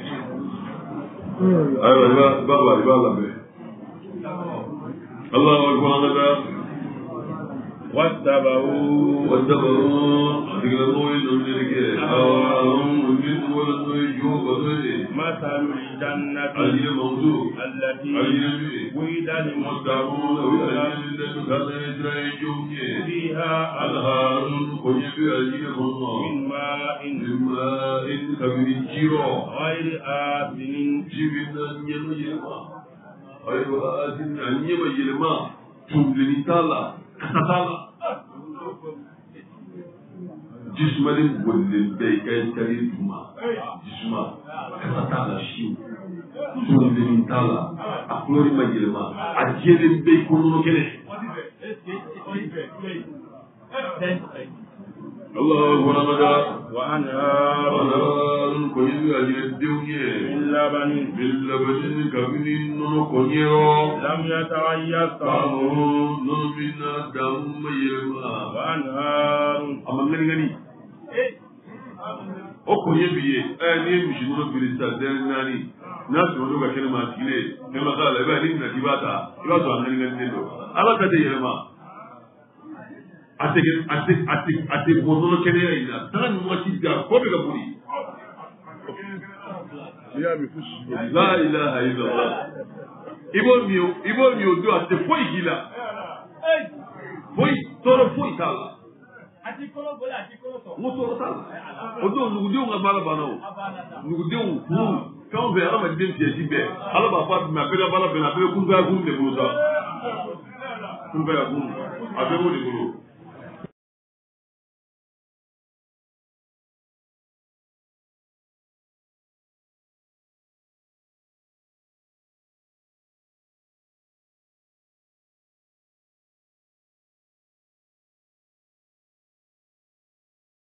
ayo ba ba ba ba la be Allahu akbar hada واتبعوا واتبعوا أتقلبوا إنهم لك أواهم من ولد يجوب ذلك مثل الجنة أي موضوع التي أي وعد المتقون وأي الذين كانوا يجوب فيها أنهار قيب أيهم من ماء من ماء كبير جيرا غير آسن جبنا ينجلما غير آسن أن يمجلما تملني تالا كتالا jismanin gullin bai kai kare tuma jisma kasa tala shi gullin tala a kulori magilma a jelin bai kuno kene Allah wa ramada وأنهار Anarun koyi ajire diunye من لبن billa bajin kabini nono konyero لم يتغير طعمه tamu nono minna damu mayirma وأنهار a ma ŋani ŋani o ko ye bi ye ɛ n'i ye misi wolo biri sisan den naani n'a sɔrɔ n'o ka kɛnɛ ma sigilen ne ma k'a la i b'a ye ni nati b'a ta i b'a sɔrɔ a ŋani ŋani don ala ta tɛ yɛlɛma a tɛ a tɛ a tɛ a tɛ bɔ nɔnɔ kɛnɛya in na taga nin waati bɛɛ a kɔ bɛ ka boli. La ilaha illallah. I b'o min o i b'o min o don a tɛ foyi k'i la foyi tɔɔrɔ foyi t'a la. N ko tɔɔrɔ t'a la o don nugudenw ka baara banna o nugudenw furu fɛn o fɛn adamaden pièce bɛɛ ala b'a fɔ a tɛmɛ a bɛɛ ka baara bɛnna a bɛɛ bɛ kunfɛya kun de bolo sa kunfɛya kun a bɛɛ b'o de bolo.